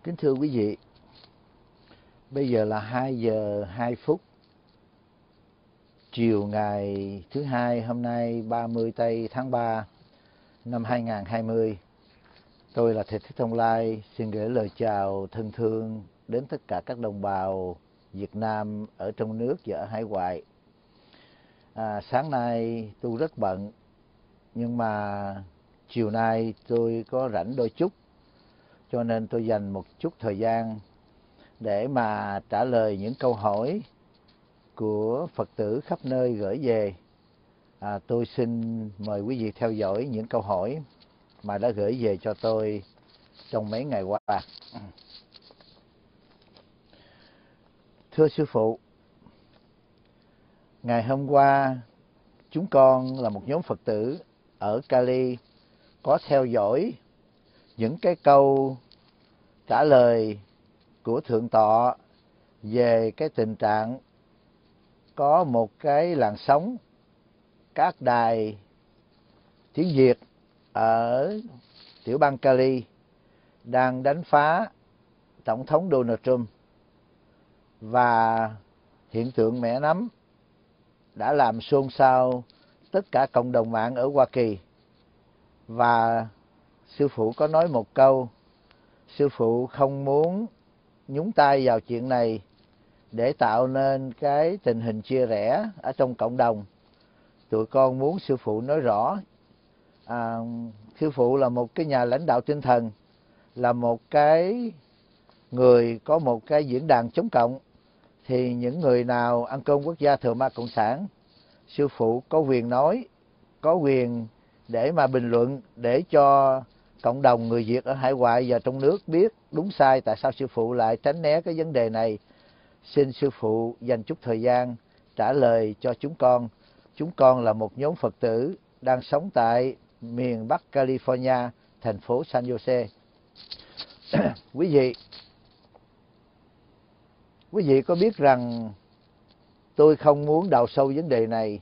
Kính thưa quý vị, bây giờ là 2 giờ 2 phút chiều ngày thứ Hai, hôm nay 30 tây tháng 3 năm 2020. Tôi là Thầy Thích Thông Lai, xin gửi lời chào thân thương đến tất cả các đồng bào Việt Nam ở trong nước và ở hải ngoại. Sáng nay tôi rất bận, nhưng mà chiều nay tôi có rảnh đôi chút, cho nên tôi dành một chút thời gian để mà trả lời những câu hỏi của Phật tử khắp nơi gửi về. Tôi xin mời quý vị theo dõi những câu hỏi mà đã gửi về cho tôi trong mấy ngày qua. Thưa Sư Phụ, ngày hôm qua chúng con là một nhóm Phật tử ở Cali có theo dõi những cái câu trả lời của Thượng tọa về cái tình trạng có một cái làn sóng các đài tiếng Việt ở tiểu bang Cali đang đánh phá Tổng thống Donald Trump, và hiện tượng mẻ nắm đã làm xôn xao tất cả cộng đồng mạng ở Hoa Kỳ. Và Sư Phụ có nói một câu: Sư Phụ không muốn nhúng tay vào chuyện này để tạo nên cái tình hình chia rẽ ở trong cộng đồng. Tụi con muốn Sư Phụ nói rõ. Sư Phụ là một cái nhà lãnh đạo tinh thần, là một cái người có một cái diễn đàn chống cộng, thì những người nào ăn cơm quốc gia thờ ma cộng sản, Sư Phụ có quyền nói, có quyền để mà bình luận, để cho cộng đồng người Việt ở hải ngoại và trong nước biết đúng sai, tại sao Sư Phụ lại tránh né cái vấn đề này. Xin Sư Phụ dành chút thời gian trả lời cho chúng con. Chúng con là một nhóm Phật tử đang sống tại miền Bắc California, thành phố San Jose. Quý vị có biết rằng tôi không muốn đào sâu vấn đề này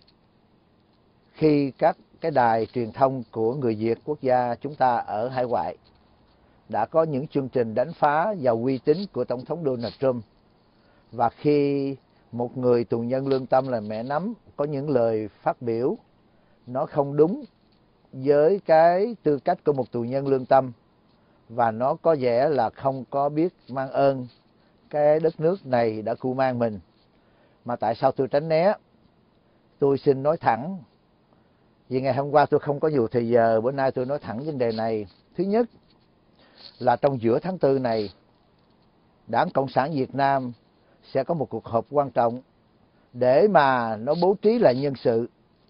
khi các cái đài truyền thông của người Việt quốc gia chúng ta ở hải ngoại đã có những chương trình đánh phá vào uy tín của Tổng thống Donald Trump. Và khi một người tù nhân lương tâm là mẹ nắm có những lời phát biểu nó không đúng với cái tư cách của một tù nhân lương tâm, và nó có vẻ là không có biết mang ơn cái đất nước này đã cưu mang mình, mà tại sao tôi tránh né? Tôi xin nói thẳng, vì ngày hôm qua tôi không có nhiều thời giờ, bữa nay tôi nói thẳng vấn đề này. Thứ nhất là trong giữa tháng 4 này, Đảng Cộng sản Việt Nam sẽ có một cuộc họp quan trọng để mà nó bố trí lại nhân sự.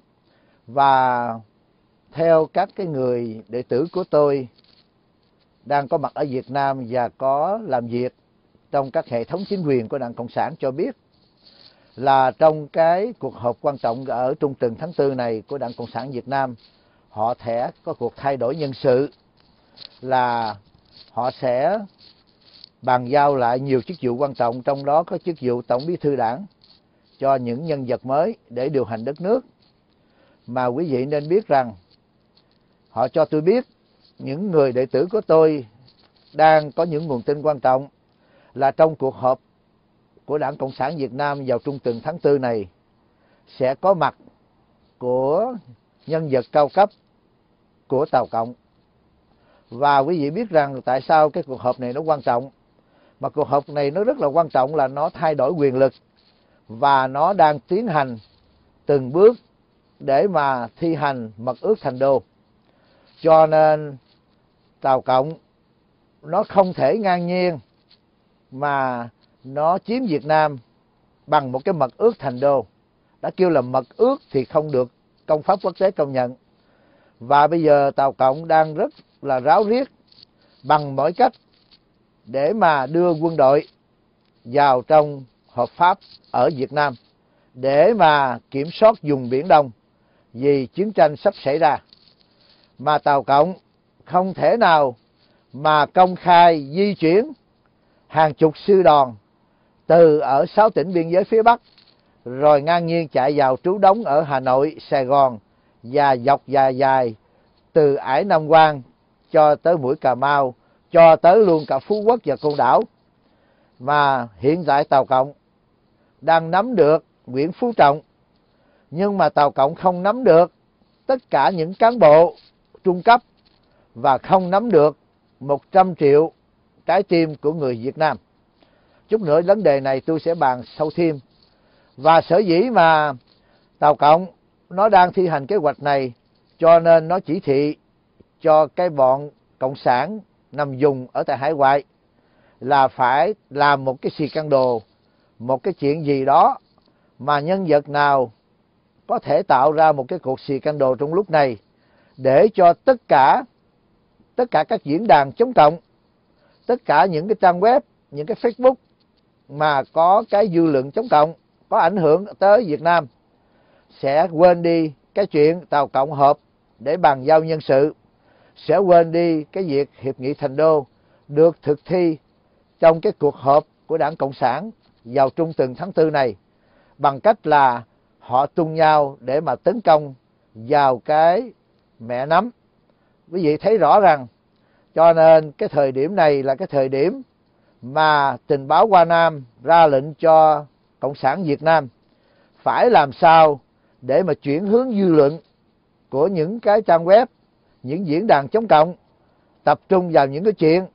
Và theo các cái người đệ tử của tôi đang có mặt ở Việt Nam và có làm việc trong các hệ thống chính quyền của Đảng Cộng sản cho biết, là trong cái cuộc họp quan trọng ở trung tuần tháng 4 này của Đảng Cộng sản Việt Nam, họ sẽ có cuộc thay đổi nhân sự, là họ sẽ bàn giao lại nhiều chức vụ quan trọng, trong đó có chức vụ Tổng Bí thư Đảng, cho những nhân vật mới để điều hành đất nước. Mà quý vị nên biết rằng, họ cho tôi biết, những người đệ tử của tôi đang có những nguồn tin quan trọng, là trong cuộc họp của Đảng Cộng sản Việt Nam vào trung tuần tháng 4 này sẽ có mặt của nhân vật cao cấp của Tàu Cộng. Và quý vị biết rằng tại sao cái cuộc họp này nó quan trọng, mà cuộc họp này nó rất là quan trọng, là nó thay đổi quyền lực và nó đang tiến hành từng bước để mà thi hành Mật ước Thành Đô. Cho nên Tàu Cộng nó không thể ngang nhiên mà nó chiếm Việt Nam bằng một cái Mật ước Thành Đô. Đã kêu là mật ước thì không được công pháp quốc tế công nhận. Và bây giờ Tàu Cộng đang rất là ráo riết bằng mọi cách để mà đưa quân đội vào trong hợp pháp ở Việt Nam để mà kiểm soát vùng Biển Đông, vì chiến tranh sắp xảy ra. Mà Tàu Cộng không thể nào mà công khai di chuyển hàng chục sư đoàn từ ở 6 tỉnh biên giới phía Bắc, rồi ngang nhiên chạy vào trú đóng ở Hà Nội, Sài Gòn, và dọc dài dài từ ải Nam Quan cho tới mũi Cà Mau, cho tới luôn cả Phú Quốc và Côn Đảo. Mà hiện tại Tàu Cộng đang nắm được Nguyễn Phú Trọng, nhưng mà Tàu Cộng không nắm được tất cả những cán bộ trung cấp và không nắm được 100 triệu trái tim của người Việt Nam. Chút nữa vấn đề này tôi sẽ bàn sâu thêm. Và sở dĩ mà Tàu Cộng nó đang thi hành kế hoạch này, cho nên nó chỉ thị cho cái bọn cộng sản nằm vùng ở tại hải ngoại là phải làm một cái scandal, một cái chuyện gì đó mà nhân vật nào có thể tạo ra một cái cuộc scandal trong lúc này, để cho tất cả các diễn đàn chống cộng, tất cả những cái trang web, những cái Facebook mà có cái dư luận chống cộng, có ảnh hưởng tới Việt Nam, sẽ quên đi cái chuyện Tàu Cộng họp để bàn giao nhân sự, sẽ quên đi cái việc Hiệp nghị Thành Đô được thực thi trong cái cuộc họp của Đảng Cộng sản vào trung tuần tháng 4 này, bằng cách là họ tung nhau để mà tấn công vào cái mẹ nắm. Quý vị thấy rõ rằng, cho nên cái thời điểm này là cái thời điểm mà tình báo Hoa Nam ra lệnh cho Cộng sản Việt Nam phải làm sao để mà chuyển hướng dư luận của những cái trang web, những diễn đàn chống cộng, tập trung vào những cái chuyện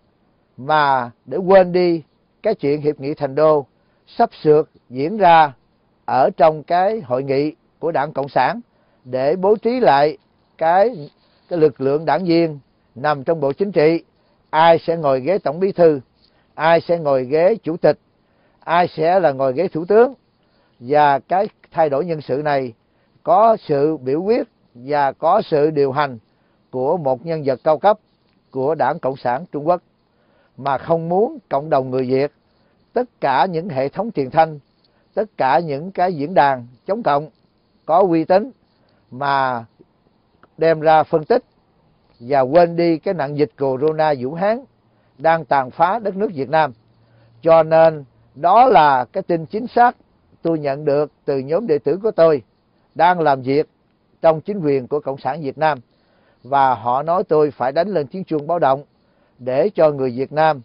mà để quên đi cái chuyện Hiệp nghị Thành Đô sắp sửa diễn ra ở trong cái hội nghị của Đảng Cộng sản, để bố trí lại cái lực lượng đảng viên nằm trong Bộ Chính trị, ai sẽ ngồi ghế Tổng Bí thư, ai sẽ ngồi ghế Chủ tịch, ai sẽ là ngồi ghế Thủ tướng. Và cái thay đổi nhân sự này có sự biểu quyết và có sự điều hành của một nhân vật cao cấp của Đảng Cộng sản Trung Quốc, mà không muốn cộng đồng người Việt, tất cả những hệ thống truyền thanh, tất cả những cái diễn đàn chống cộng có uy tín mà đem ra phân tích và quên đi cái nạn dịch Corona Vũ Hán đang tàn phá đất nước Việt Nam. Cho nên đó là cái tin chính xác tôi nhận được từ nhóm đệ tử của tôi đang làm việc trong chính quyền của Cộng sản Việt Nam. Và họ nói tôi phải đánh lên tiếng chuông báo động để cho người Việt Nam,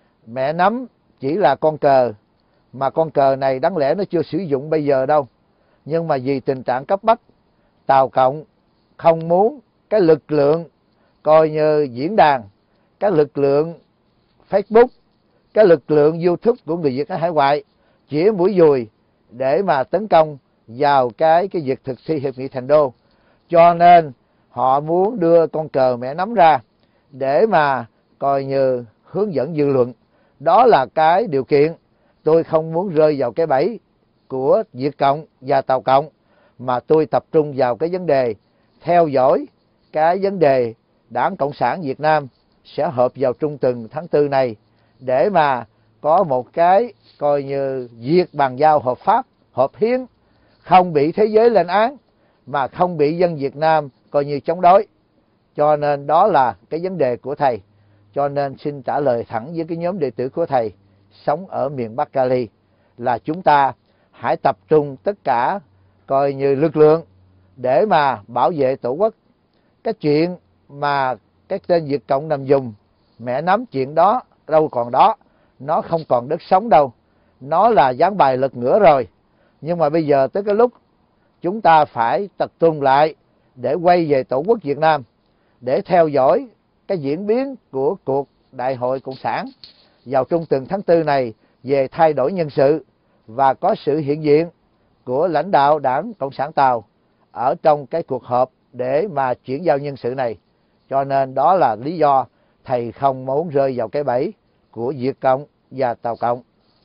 mẹ nắm chỉ là con cờ, mà con cờ này đáng lẽ nó chưa sử dụng bây giờ đâu. Nhưng mà vì tình trạng cấp bách, Tàu Cộng không muốn cái lực lượng coi như diễn đàn, cái lực lượng Facebook, cái lực lượng YouTube của người Việt ở hải ngoại chĩa mũi dùi để mà tấn công vào cái việc thực thi Hiệp nghị Thành Đô. Cho nên họ muốn đưa con cờ mẹ nắm ra để mà coi như hướng dẫn dư luận. Đó là cái điều kiện tôi không muốn rơi vào cái bẫy của Việt Cộng và Tàu Cộng, mà tôi tập trung vào cái vấn đề theo dõi cái vấn đề Đảng Cộng sản Việt Nam sẽ họp vào trung tuần tháng 4 này để mà có một cái coi như việc bàn giao hợp pháp, hợp hiến, không bị thế giới lên án mà không bị dân Việt Nam coi như chống đối. Cho nên đó là cái vấn đề của thầy. Cho nên xin trả lời thẳng với cái nhóm đệ tử của thầy sống ở miền Bắc Cali là chúng ta hãy tập trung tất cả coi như lực lượng để mà bảo vệ Tổ quốc. Cái chuyện mà cái tên Việt Cộng nằm vùng, mẹ nắm chuyện đó đâu còn đó, nó không còn đất sống đâu, nó là gián bài lật ngửa rồi. Nhưng mà bây giờ tới cái lúc chúng ta phải tập trung lại để quay về Tổ quốc Việt Nam, để theo dõi cái diễn biến của cuộc Đại hội Cộng sản vào trung tuần tháng 4 này về thay đổi nhân sự và có sự hiện diện của lãnh đạo Đảng Cộng sản Tàu ở trong cái cuộc họp để mà chuyển giao nhân sự này. Cho nên đó là lý do thầy không muốn rơi vào cái bẫy của Việt Cộng và Tàu Cộng.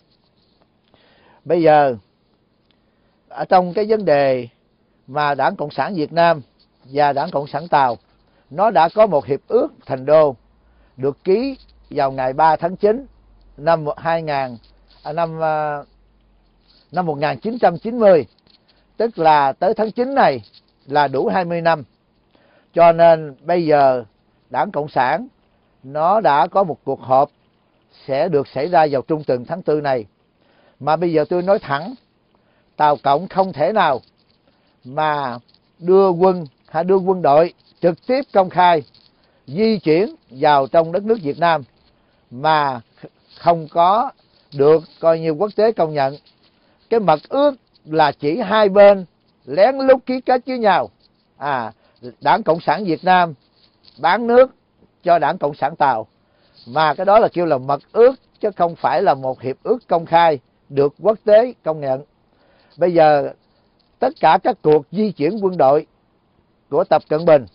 Bây giờ ở trong cái vấn đề mà Đảng Cộng sản Việt Nam và Đảng Cộng sản Tàu nó đã có một hiệp ước Thành Đô được ký vào ngày 3 tháng 9 năm 1990, tức là tới tháng 9 này là đủ 20 năm. Cho nên bây giờ Đảng Cộng sản nó đã có một cuộc họp sẽ được xảy ra vào trung tuần tháng 4 này. Mà bây giờ tôi nói thẳng, Tàu Cộng không thể nào mà đưa quân đội trực tiếp công khai di chuyển vào trong đất nước Việt Nam mà không có được coi như quốc tế công nhận. Cái mật ước là chỉ hai bên lén lút ký kết với nhau. Đảng Cộng sản Việt Nam bán nước cho Đảng Cộng sản Tàu, mà cái đó là kêu là mật ước, chứ không phải là một hiệp ước công khai được quốc tế công nhận. Bây giờ tất cả các cuộc di chuyển quân đội của Tập Cận Bình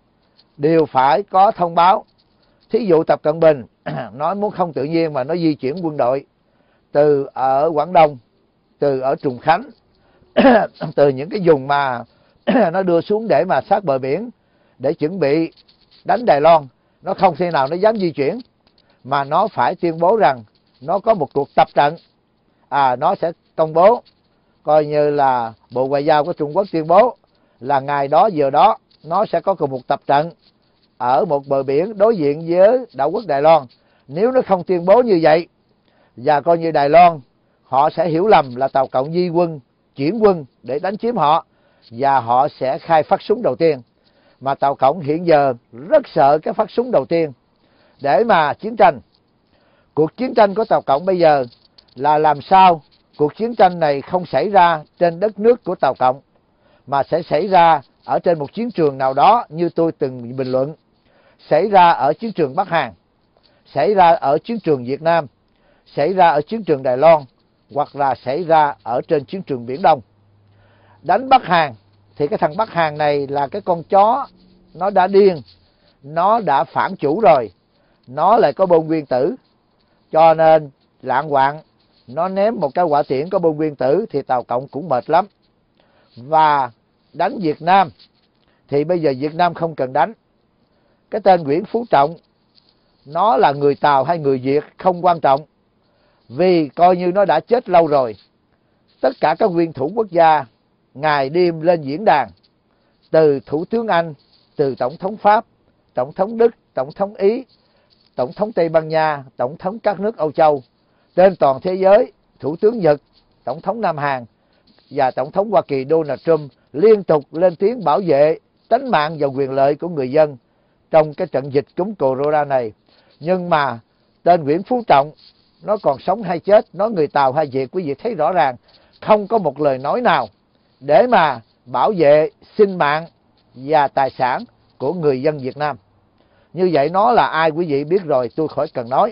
đều phải có thông báo. Thí dụ Tập Cận Bình nói muốn không tự nhiên mà nó di chuyển quân đội từ ở Quảng Đông, từ ở Trùng Khánh, từ những cái vùng mà nó đưa xuống để mà sát bờ biển để chuẩn bị đánh Đài Loan, nó không thể nào nó dám di chuyển, mà nó phải tuyên bố rằng nó có một cuộc tập trận. Nó sẽ công bố, coi như là Bộ Ngoại giao của Trung Quốc tuyên bố là ngày đó giờ đó nó sẽ có cùng một tập trận ở một bờ biển đối diện với đảo quốc Đài Loan. Nếu nó không tuyên bố như vậy, và coi như Đài Loan họ sẽ hiểu lầm là Tàu Cộng di quân chuyển quân để đánh chiếm họ, và họ sẽ khai phát súng đầu tiên. Mà Tàu Cộng hiện giờ rất sợ cái phát súng đầu tiên để mà chiến tranh. Cuộc chiến tranh của Tàu Cộng bây giờ là làm sao cuộc chiến tranh này không xảy ra trên đất nước của Tàu Cộng, mà sẽ xảy ra ở trên một chiến trường nào đó, như tôi từng bình luận, xảy ra ở chiến trường Bắc Hàn, xảy ra ở chiến trường Việt Nam, xảy ra ở chiến trường Đài Loan, hoặc là xảy ra ở trên chiến trường Biển Đông. Đánh Bắc Hàn thì cái thằng Bắc Hàn này là cái con chó, nó đã điên, nó đã phản chủ rồi, nó lại có bom nguyên tử, cho nên lạng quạng nó ném một cái hỏa tiễn có bom nguyên tử thì Tàu Cộng cũng mệt lắm. Và đánh Việt Nam thì bây giờ Việt Nam không cần đánh. Cái tên Nguyễn Phú Trọng nó là người Tàu hay người Việt không quan trọng, vì coi như nó đã chết lâu rồi. Tất cả các nguyên thủ quốc gia ngày đêm lên diễn đàn, từ Thủ tướng Anh, từ Tổng thống Pháp, Tổng thống Đức, Tổng thống Ý, Tổng thống Tây Ban Nha, Tổng thống các nước Âu Châu, trên toàn thế giới, Thủ tướng Nhật, Tổng thống Nam Hàn và Tổng thống Hoa Kỳ Donald Trump liên tục lên tiếng bảo vệ tính mạng và quyền lợi của người dân trong cái trận dịch cúm corona này. Nhưng mà tên Nguyễn Phú Trọng nó còn sống hay chết, nó người Tàu hay Việt, quý vị thấy rõ ràng không có một lời nói nào để mà bảo vệ sinh mạng và tài sản của người dân Việt Nam. Như vậy nó là ai quý vị biết rồi, tôi khỏi cần nói.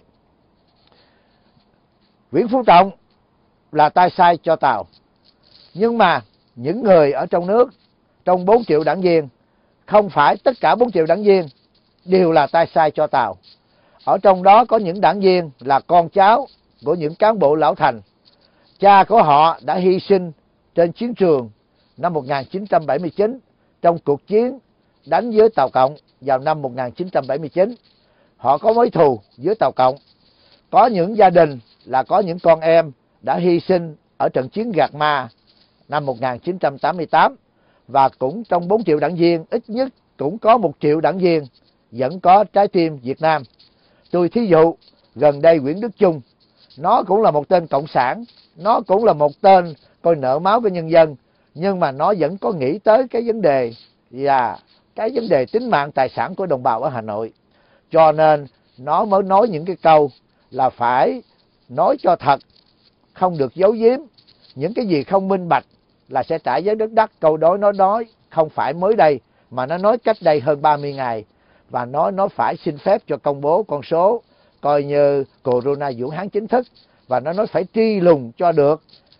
Nguyễn Phú Trọng là tay sai cho Tàu. Nhưng mà những người ở trong nước, trong 4 triệu đảng viên, không phải tất cả 4 triệu đảng viên đều là tay sai cho Tàu. Ở trong đó có những đảng viên là con cháu của những cán bộ lão thành. Cha của họ đã hy sinh trên chiến trường năm 1979 trong cuộc chiến đánh với Tàu Cộng vào năm 1979. Họ có mối thù với Tàu Cộng. Có những gia đình là có những con em đã hy sinh ở trận chiến Gạc Ma năm 1988. Và cũng trong 4 triệu đảng viên, ít nhất cũng có 1 triệu đảng viên vẫn có trái tim Việt Nam. Tôi thí dụ, gần đây Nguyễn Đức Chung, nó cũng là một tên cộng sản, nó cũng là một tên coi nợ máu của nhân dân, nhưng mà nó vẫn có nghĩ tới cái vấn đề và cái vấn đề tính mạng tài sản của đồng bào ở Hà Nội. Cho nên nó mới nói những cái câu là phải nói cho thật, không được giấu giếm. Những cái gì không minh bạch là sẽ trả giá rất đắt. Câu đó nó nói không phải mới đây, mà nó nói cách đây hơn 30 ngày. Và nó phải xin phép cho công bố con số coi như corona Vũ Hán chính thức. Và nó nói phải truy lùng cho được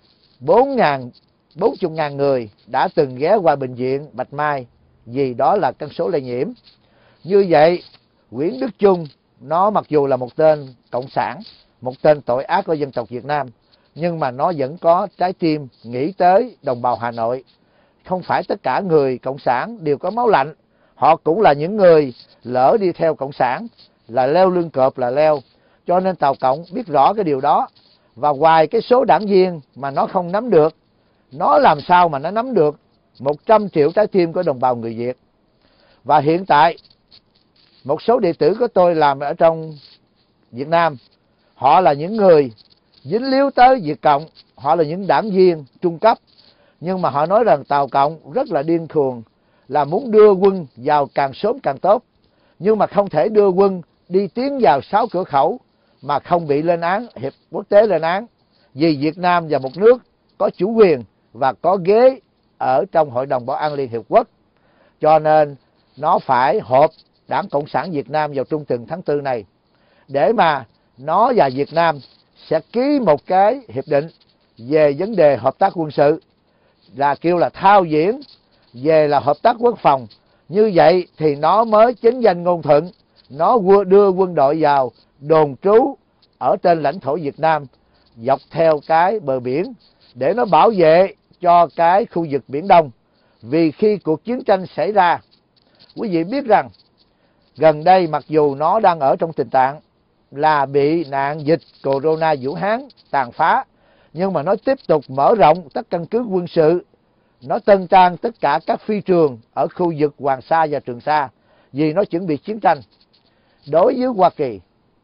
40.000 người đã từng ghé qua bệnh viện Bạch Mai, vì đó là con số lây nhiễm. Như vậy, Nguyễn Đức Chung nó mặc dù là một tên cộng sản, một tên tội ác của dân tộc Việt Nam, nhưng mà nó vẫn có trái tim nghĩ tới đồng bào Hà Nội. Không phải tất cả người cộng sản đều có máu lạnh. Họ cũng là những người lỡ đi theo cộng sản, là leo lưng cọp là leo. Cho nên Tàu Cộng biết rõ cái điều đó. Và ngoài cái số đảng viên mà nó không nắm được, nó làm sao mà nó nắm được 100 triệu trái tim của đồng bào người Việt. Và hiện tại một số đệ tử của tôi làm ở trong Việt Nam, họ là những người dính líu tới Việt Cộng, họ là những đảng viên trung cấp, nhưng mà họ nói rằng Tàu Cộng rất là điên cuồng, là muốn đưa quân vào càng sớm càng tốt, nhưng mà không thể đưa quân đi tiến vào 6 cửa khẩu mà không bị lên án, hiệp quốc tế lên án, vì Việt Nam là một nước có chủ quyền và có ghế ở trong Hội đồng Bảo an Liên Hiệp Quốc, cho nên nó phải họp Đảng Cộng sản Việt Nam vào trung tuần tháng 4 này, để mà nó và Việt Nam sẽ ký một cái hiệp định về vấn đề hợp tác quân sự, là kêu là thao diễn về là hợp tác quốc phòng. Như vậy thì nó mới chính danh ngôn thuận, nó đưa quân đội vào đồn trú ở trên lãnh thổ Việt Nam dọc theo cái bờ biển để nó bảo vệ cho cái khu vực Biển Đông. Vì khi cuộc chiến tranh xảy ra, quý vị biết rằng gần đây mặc dù nó đang ở trong tình trạng là bị nạn dịch Corona Vũ Hán tàn phá, nhưng mà nó tiếp tục mở rộng các căn cứ quân sự, nó tân trang tất cả các phi trường ở khu vực Hoàng Sa và Trường Sa, vì nó chuẩn bị chiến tranh. Đối với Hoa Kỳ,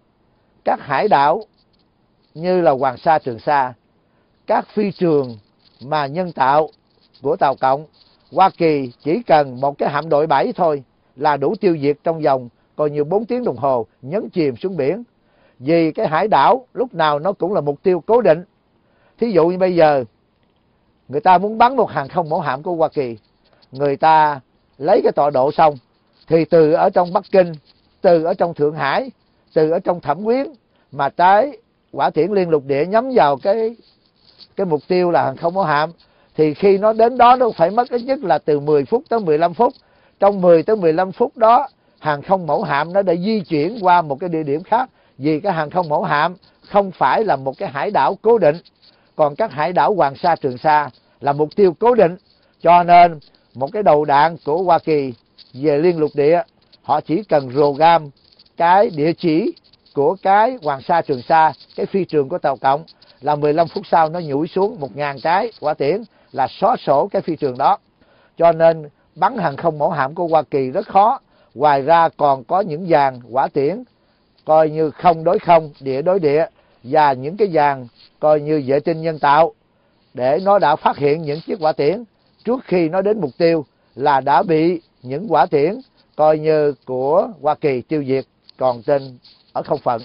các hải đảo như là Hoàng Sa, Trường Sa, các phi trường mà nhân tạo của Tàu Cộng, Hoa Kỳ chỉ cần một cái hạm đội 7 thôi là đủ tiêu diệt trong vòng coi như 4 tiếng đồng hồ, nhấn chìm xuống biển. Vì cái hải đảo lúc nào nó cũng là mục tiêu cố định. Thí dụ như bây giờ người ta muốn bắn một hàng không mẫu hạm của Hoa Kỳ, người ta lấy cái tọa độ xong thì từ ở trong Bắc Kinh, từ ở trong Thượng Hải, từ ở trong Thẩm Quyến mà trái hỏa tiễn liên lục địa nhắm vào cái mục tiêu là hàng không mẫu hạm, thì khi nó đến đó nó phải mất ít nhất là từ 10 phút tới 15 phút. Trong 10 tới 15 phút đó, hàng không mẫu hạm nó đã di chuyển qua một cái địa điểm khác, vì cái hàng không mẫu hạm không phải là một cái hải đảo cố định, còn các hải đảo Hoàng Sa, Trường Sa là mục tiêu cố định. Cho nên một cái đầu đạn của Hoa Kỳ về liên lục địa, họ chỉ cần program cái địa chỉ của cái Hoàng Sa, Trường Sa, cái phi trường của Tàu Cộng, là 15 phút sau nó nhủi xuống 1000 trái hỏa tiễn là xóa sổ cái phi trường đó. Cho nên bắn hàng không mẫu hạm của Hoa Kỳ rất khó. Ngoài ra còn có những dàn hỏa tiễn coi như không đối không, địa đối địa, và những cái dàn coi như vệ tinh nhân tạo, để nó đã phát hiện những chiếc hỏa tiễn trước khi nó đến mục tiêu là đã bị những hỏa tiễn coi như của Hoa Kỳ tiêu diệt còn trên ở không phận.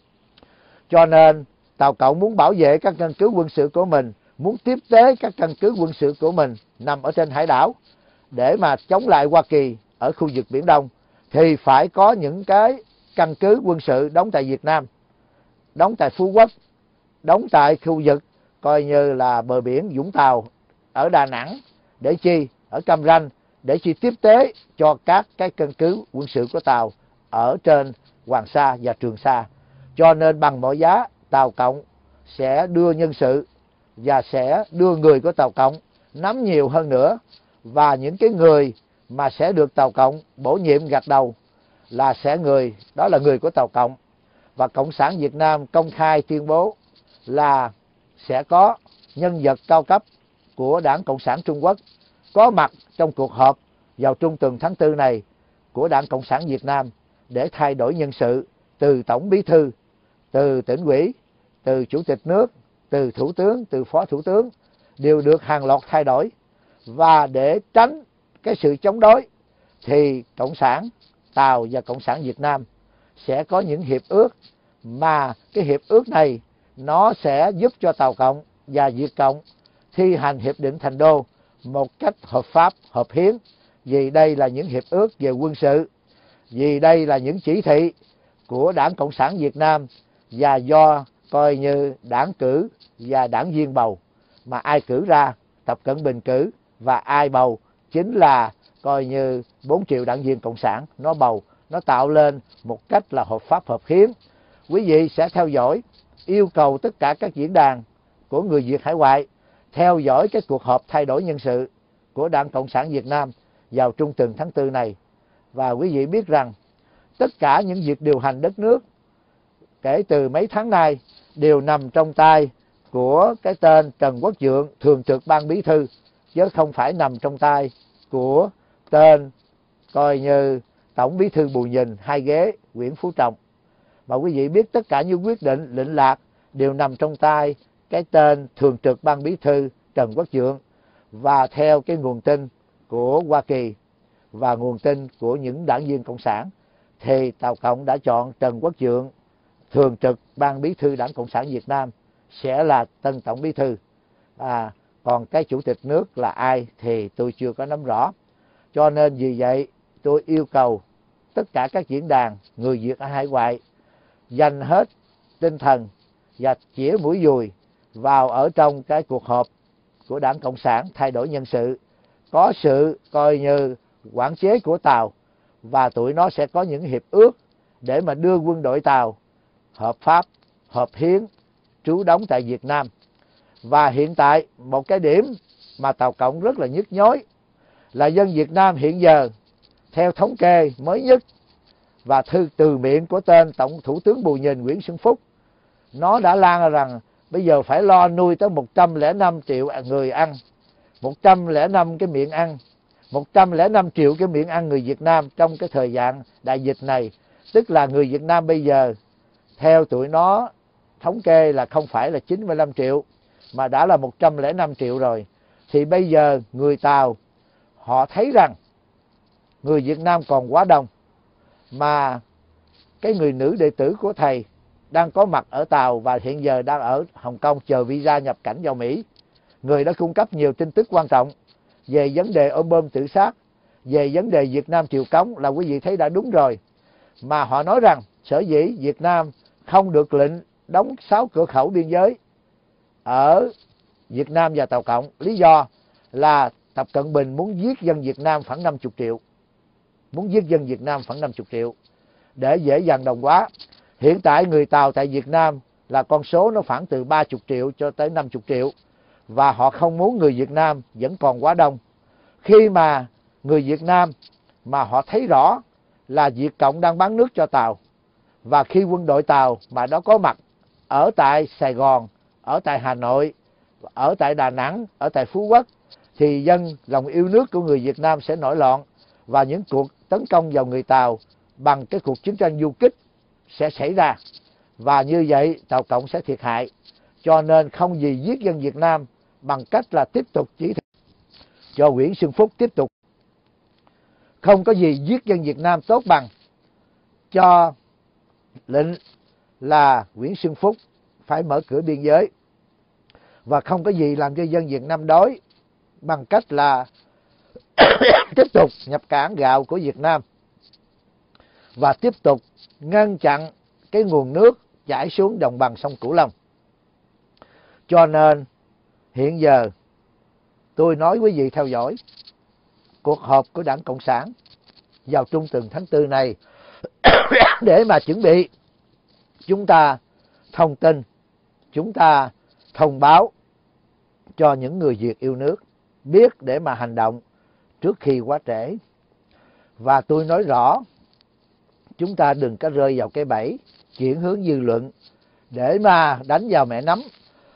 Cho nên Tàu Cộng muốn bảo vệ các căn cứ quân sự của mình, muốn tiếp tế các căn cứ quân sự của mình nằm ở trên hải đảo để mà chống lại Hoa Kỳ ở khu vực Biển Đông, thì phải có những cái căn cứ quân sự đóng tại Việt Nam, đóng tại Phú Quốc, đóng tại khu vực coi như là bờ biển Vũng Tàu, ở Đà Nẵng, để chi ở Cam Ranh, để chi tiếp tế cho các cái căn cứ quân sự của Tàu ở trên Hoàng Sa và Trường Sa. Cho nên bằng mọi giá Tàu Cộng sẽ đưa nhân sự và sẽ đưa người của Tàu Cộng nắm nhiều hơn nữa, và những cái người mà sẽ được Tàu Cộng bổ nhiệm gật đầu là đó là người của Tàu Cộng. Và Cộng sản Việt Nam công khai tuyên bố là sẽ có nhân vật cao cấp của Đảng Cộng sản Trung Quốc có mặt trong cuộc họp vào trung tuần tháng 4 này của Đảng Cộng sản Việt Nam, để thay đổi nhân sự từ Tổng Bí thư, từ tỉnh ủy, từ Chủ tịch nước, từ Thủ tướng, từ Phó Thủ tướng, đều được hàng loạt thay đổi. Và để tránh cái sự chống đối thì Cộng sản Tàu và Cộng sản Việt Nam sẽ có những hiệp ước, mà cái hiệp ước này nó sẽ giúp cho Tàu Cộng và Việt Cộng thi hành Hiệp định Thành Đô một cách hợp pháp, hợp hiến. Vì đây là những hiệp ước về quân sự, vì đây là những chỉ thị của Đảng Cộng sản Việt Nam, và do coi như đảng cử và đảng viên bầu, mà ai cử ra Tập Cận Bình cử, và ai bầu chính là coi như 4 triệu đảng viên Cộng sản nó bầu. Nó tạo lên một cách là hợp pháp, hợp hiến. Quý vị sẽ theo dõi, yêu cầu tất cả các diễn đàn của người Việt hải ngoại theo dõi cái cuộc họp thay đổi nhân sự của Đảng Cộng sản Việt Nam vào trung tuần tháng 4 này. Và quý vị biết rằng tất cả những việc điều hành đất nước kể từ mấy tháng nay đều nằm trong tay của cái tên Trần Quốc Vượng, thường trực ban bí thư, chứ không phải nằm trong tay của tên coi như Tổng Bí thư Bùi Nhìn 2 ghế Nguyễn Phú Trọng. Mà quý vị biết tất cả những quyết định lệnh lạc đều nằm trong tay cái tên thường trực ban bí thư Trần Quốc Vượng. Và theo cái nguồn tin của Hoa Kỳ và nguồn tin của những đảng viên Cộng sản, thì Tàu Cộng đã chọn Trần Quốc Vượng thường trực ban bí thư Đảng Cộng sản Việt Nam sẽ là tân tổng bí thư. Còn cái chủ tịch nước là ai thì tôi chưa có nắm rõ. Cho nên vì vậy tôi yêu cầu tất cả các diễn đàn người Việt ở hải ngoại dành hết tinh thần và chĩa mũi dùi vào ở trong cái cuộc họp của Đảng Cộng sản thay đổi nhân sự, có sự coi như quản chế của Tàu, và tụi nó sẽ có những hiệp ước để mà đưa quân đội Tàu hợp pháp, hợp hiến trú đóng tại Việt Nam. Và hiện tại một cái điểm mà Tàu Cộng rất là nhức nhối là dân Việt Nam hiện giờ theo thống kê mới nhất và thư từ miệng của tên Tổng Thủ tướng Bù Nhìn Nguyễn Xuân Phúc, nó đã lan rằng bây giờ phải lo nuôi tới 105 triệu người ăn, 105 cái miệng ăn, 105 triệu cái miệng ăn người Việt Nam trong cái thời gian đại dịch này. Tức là người Việt Nam bây giờ theo tụi nó thống kê là không phải là 95 triệu mà đã là 105 triệu rồi. Thì bây giờ người Tàu họ thấy rằng người Việt Nam còn quá đông, mà cái người nữ đệ tử của thầy đang có mặt ở Tàu và hiện giờ đang ở Hồng Kông chờ visa nhập cảnh vào Mỹ. Người đã cung cấp nhiều tin tức quan trọng về vấn đề ôm bom tự sát, về vấn đề Việt Nam triều cống là quý vị thấy đã đúng rồi. Mà họ nói rằng sở dĩ Việt Nam không được lệnh đóng 6 cửa khẩu biên giới ở Việt Nam và Tàu Cộng, lý do là Tập Cận Bình muốn giết dân Việt Nam khoảng 50 triệu. Muốn giết dân Việt Nam khoảng 50 triệu để dễ dàng đồng hóa. Hiện tại người Tàu tại Việt Nam là con số nó khoảng từ 30 triệu cho tới 50 triệu. Và họ không muốn người Việt Nam vẫn còn quá đông. Khi mà người Việt Nam mà họ thấy rõ là Việt Cộng đang bán nước cho Tàu, và khi quân đội Tàu mà nó có mặt ở tại Sài Gòn, ở tại Hà Nội, ở tại Đà Nẵng, ở tại Phú Quốc, thì dân lòng yêu nước của người Việt Nam sẽ nổi loạn, và những cuộc tấn công vào người Tàu bằng cái cuộc chiến tranh du kích sẽ xảy ra. Và như vậy Tàu Cộng sẽ thiệt hại. Cho nên không gì giết dân Việt Nam bằng cách là tiếp tục chỉ thị cho Nguyễn Xuân Phúc tiếp tục. Không có gì giết dân Việt Nam tốt bằng cho lệnh là Nguyễn Xuân Phúc phải mở cửa biên giới. Và không có gì làm cho dân Việt Nam đói bằng cách là tiếp tục nhập cảng gạo của Việt Nam và tiếp tục ngăn chặn cái nguồn nước chảy xuống đồng bằng sông Cửu Long. Cho nên hiện giờ tôi nói quý vị theo dõi cuộc họp của Đảng Cộng sản vào trung tuần tháng 4 này để mà chuẩn bị chúng ta thông tin, chúng ta thông báo cho những người Việt yêu nước biết để mà hành động trước khi quá trễ. Và tôi nói rõ, chúng ta đừng có rơi vào cái bẫy chuyển hướng dư luận để mà đánh vào mẹ nắm.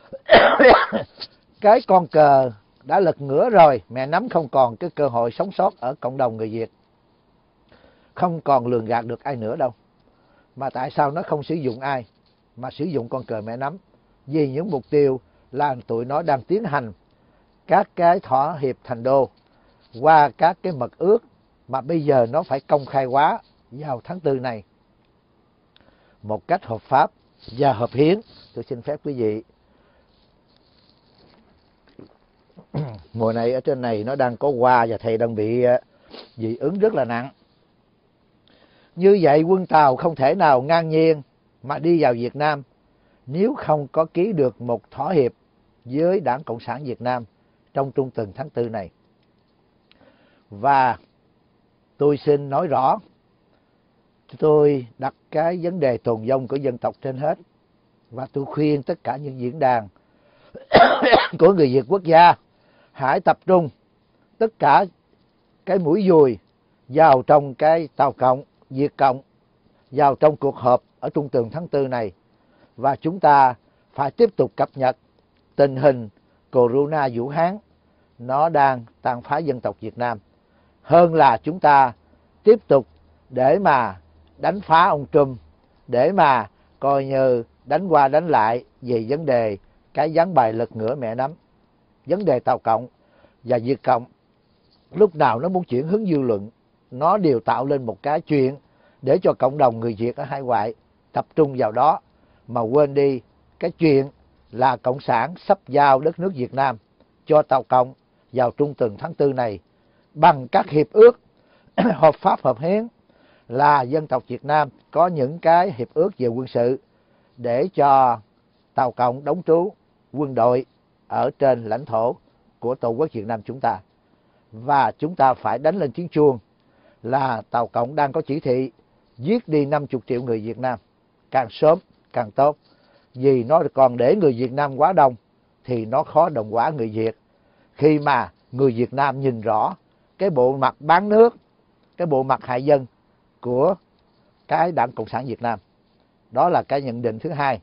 Cái con cờ đã lật ngửa rồi, mẹ nắm không còn cái cơ hội sống sót ở cộng đồng người Việt, không còn lường gạt được ai nữa đâu. Mà tại sao nó không sử dụng ai mà sử dụng con cờ mẹ nắm? Vì những mục tiêu là tụi nó đang tiến hành các cái thỏa hiệp thành đô qua các cái mật ước mà bây giờ nó phải công khai hóa vào tháng 4 này một cách hợp pháp và hợp hiến. Tôi xin phép quý vị, mùa này ở trên này nó đang có hoa và thầy đang bị dị ứng rất là nặng. Như vậy quân Tàu không thể nào ngang nhiên mà đi vào Việt Nam nếu không có ký được một thỏa hiệp với Đảng Cộng sản Việt Nam trong trung tuần tháng 4 này. Và tôi xin nói rõ, tôi đặt cái vấn đề tồn vong của dân tộc trên hết. Và tôi khuyên tất cả những diễn đàn của người Việt quốc gia hãy tập trung tất cả cái mũi dùi vào trong cái Tàu Cộng, Việt Cộng, vào trong cuộc họp ở trung tuần tháng 4 này. Và chúng ta phải tiếp tục cập nhật tình hình Corona Vũ Hán nó đang tàn phá dân tộc Việt Nam, hơn là chúng ta tiếp tục để mà đánh phá ông Trump, để mà coi như đánh qua đánh lại về vấn đề cái ván bài lật ngửa mẹ nắm. Vấn đề Tàu Cộng và Việt Cộng lúc nào nó muốn chuyển hướng dư luận, nó đều tạo lên một cái chuyện để cho cộng đồng người Việt ở hải ngoại tập trung vào đó mà quên đi cái chuyện là Cộng sản sắp giao đất nước Việt Nam cho Tàu Cộng vào trung tuần tháng 4 này bằng các hiệp ước hợp pháp hợp hiến, là dân tộc Việt Nam có những cái hiệp ước về quân sự để cho Tàu Cộng đóng trú quân đội ở trên lãnh thổ của Tổ quốc Việt Nam chúng ta. Và chúng ta phải đánh lên tiếng chuông là Tàu Cộng đang có chỉ thị giết đi 50 triệu người Việt Nam, càng sớm càng tốt. Vì nó còn để người Việt Nam quá đông thì nó khó đồng hóa người Việt. Khi mà người Việt Nam nhìn rõ cái bộ mặt bán nước, cái bộ mặt hại dân của cái Đảng Cộng sản Việt Nam. Đó là cái nhận định thứ hai.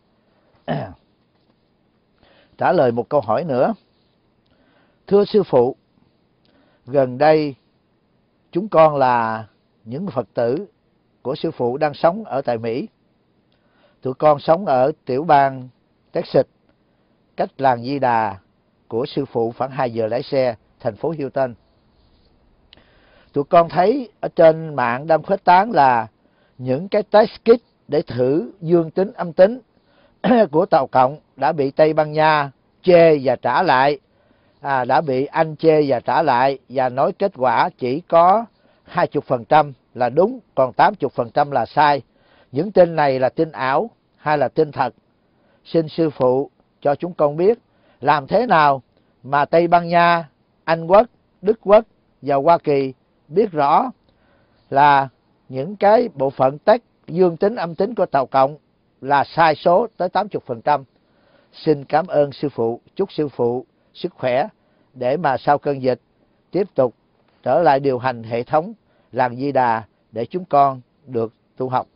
Trả lời một câu hỏi nữa. Thưa sư phụ, gần đây chúng con là những Phật tử của sư phụ đang sống ở tại Mỹ. Tụi con sống ở tiểu bang Texas, cách làng Di Đà của sư phụ khoảng 2 giờ lái xe, thành phố Houston. Tụi con thấy ở trên mạng đang khuếch tán là những cái test kit để thử dương tính âm tính của Tàu Cộng đã bị Tây Ban Nha chê và trả lại, đã bị Anh chê và trả lại, và nói kết quả chỉ có 20% là đúng, còn 80% là sai. Những tin này là tin ảo hay là tin thật? Xin sư phụ cho chúng con biết làm thế nào mà Tây Ban Nha, Anh Quốc, Đức Quốc và Hoa Kỳ biết rõ là những cái bộ phận test dương tính âm tính của Tàu Cộng là sai số tới 80%. Xin cảm ơn sư phụ, chúc sư phụ sức khỏe để mà sau cơn dịch tiếp tục trở lại điều hành hệ thống làng Di Đà để chúng con được tu học.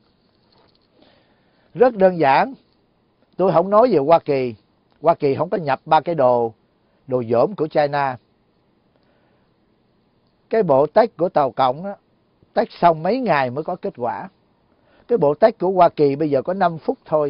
Rất đơn giản, tôi không nói về Hoa Kỳ. Hoa Kỳ không có nhập 3 cái đồ dỗm của China. Cái bộ test của Tàu Cộng đó, test xong mấy ngày mới có kết quả. Cái bộ test của Hoa Kỳ bây giờ có 5 phút thôi.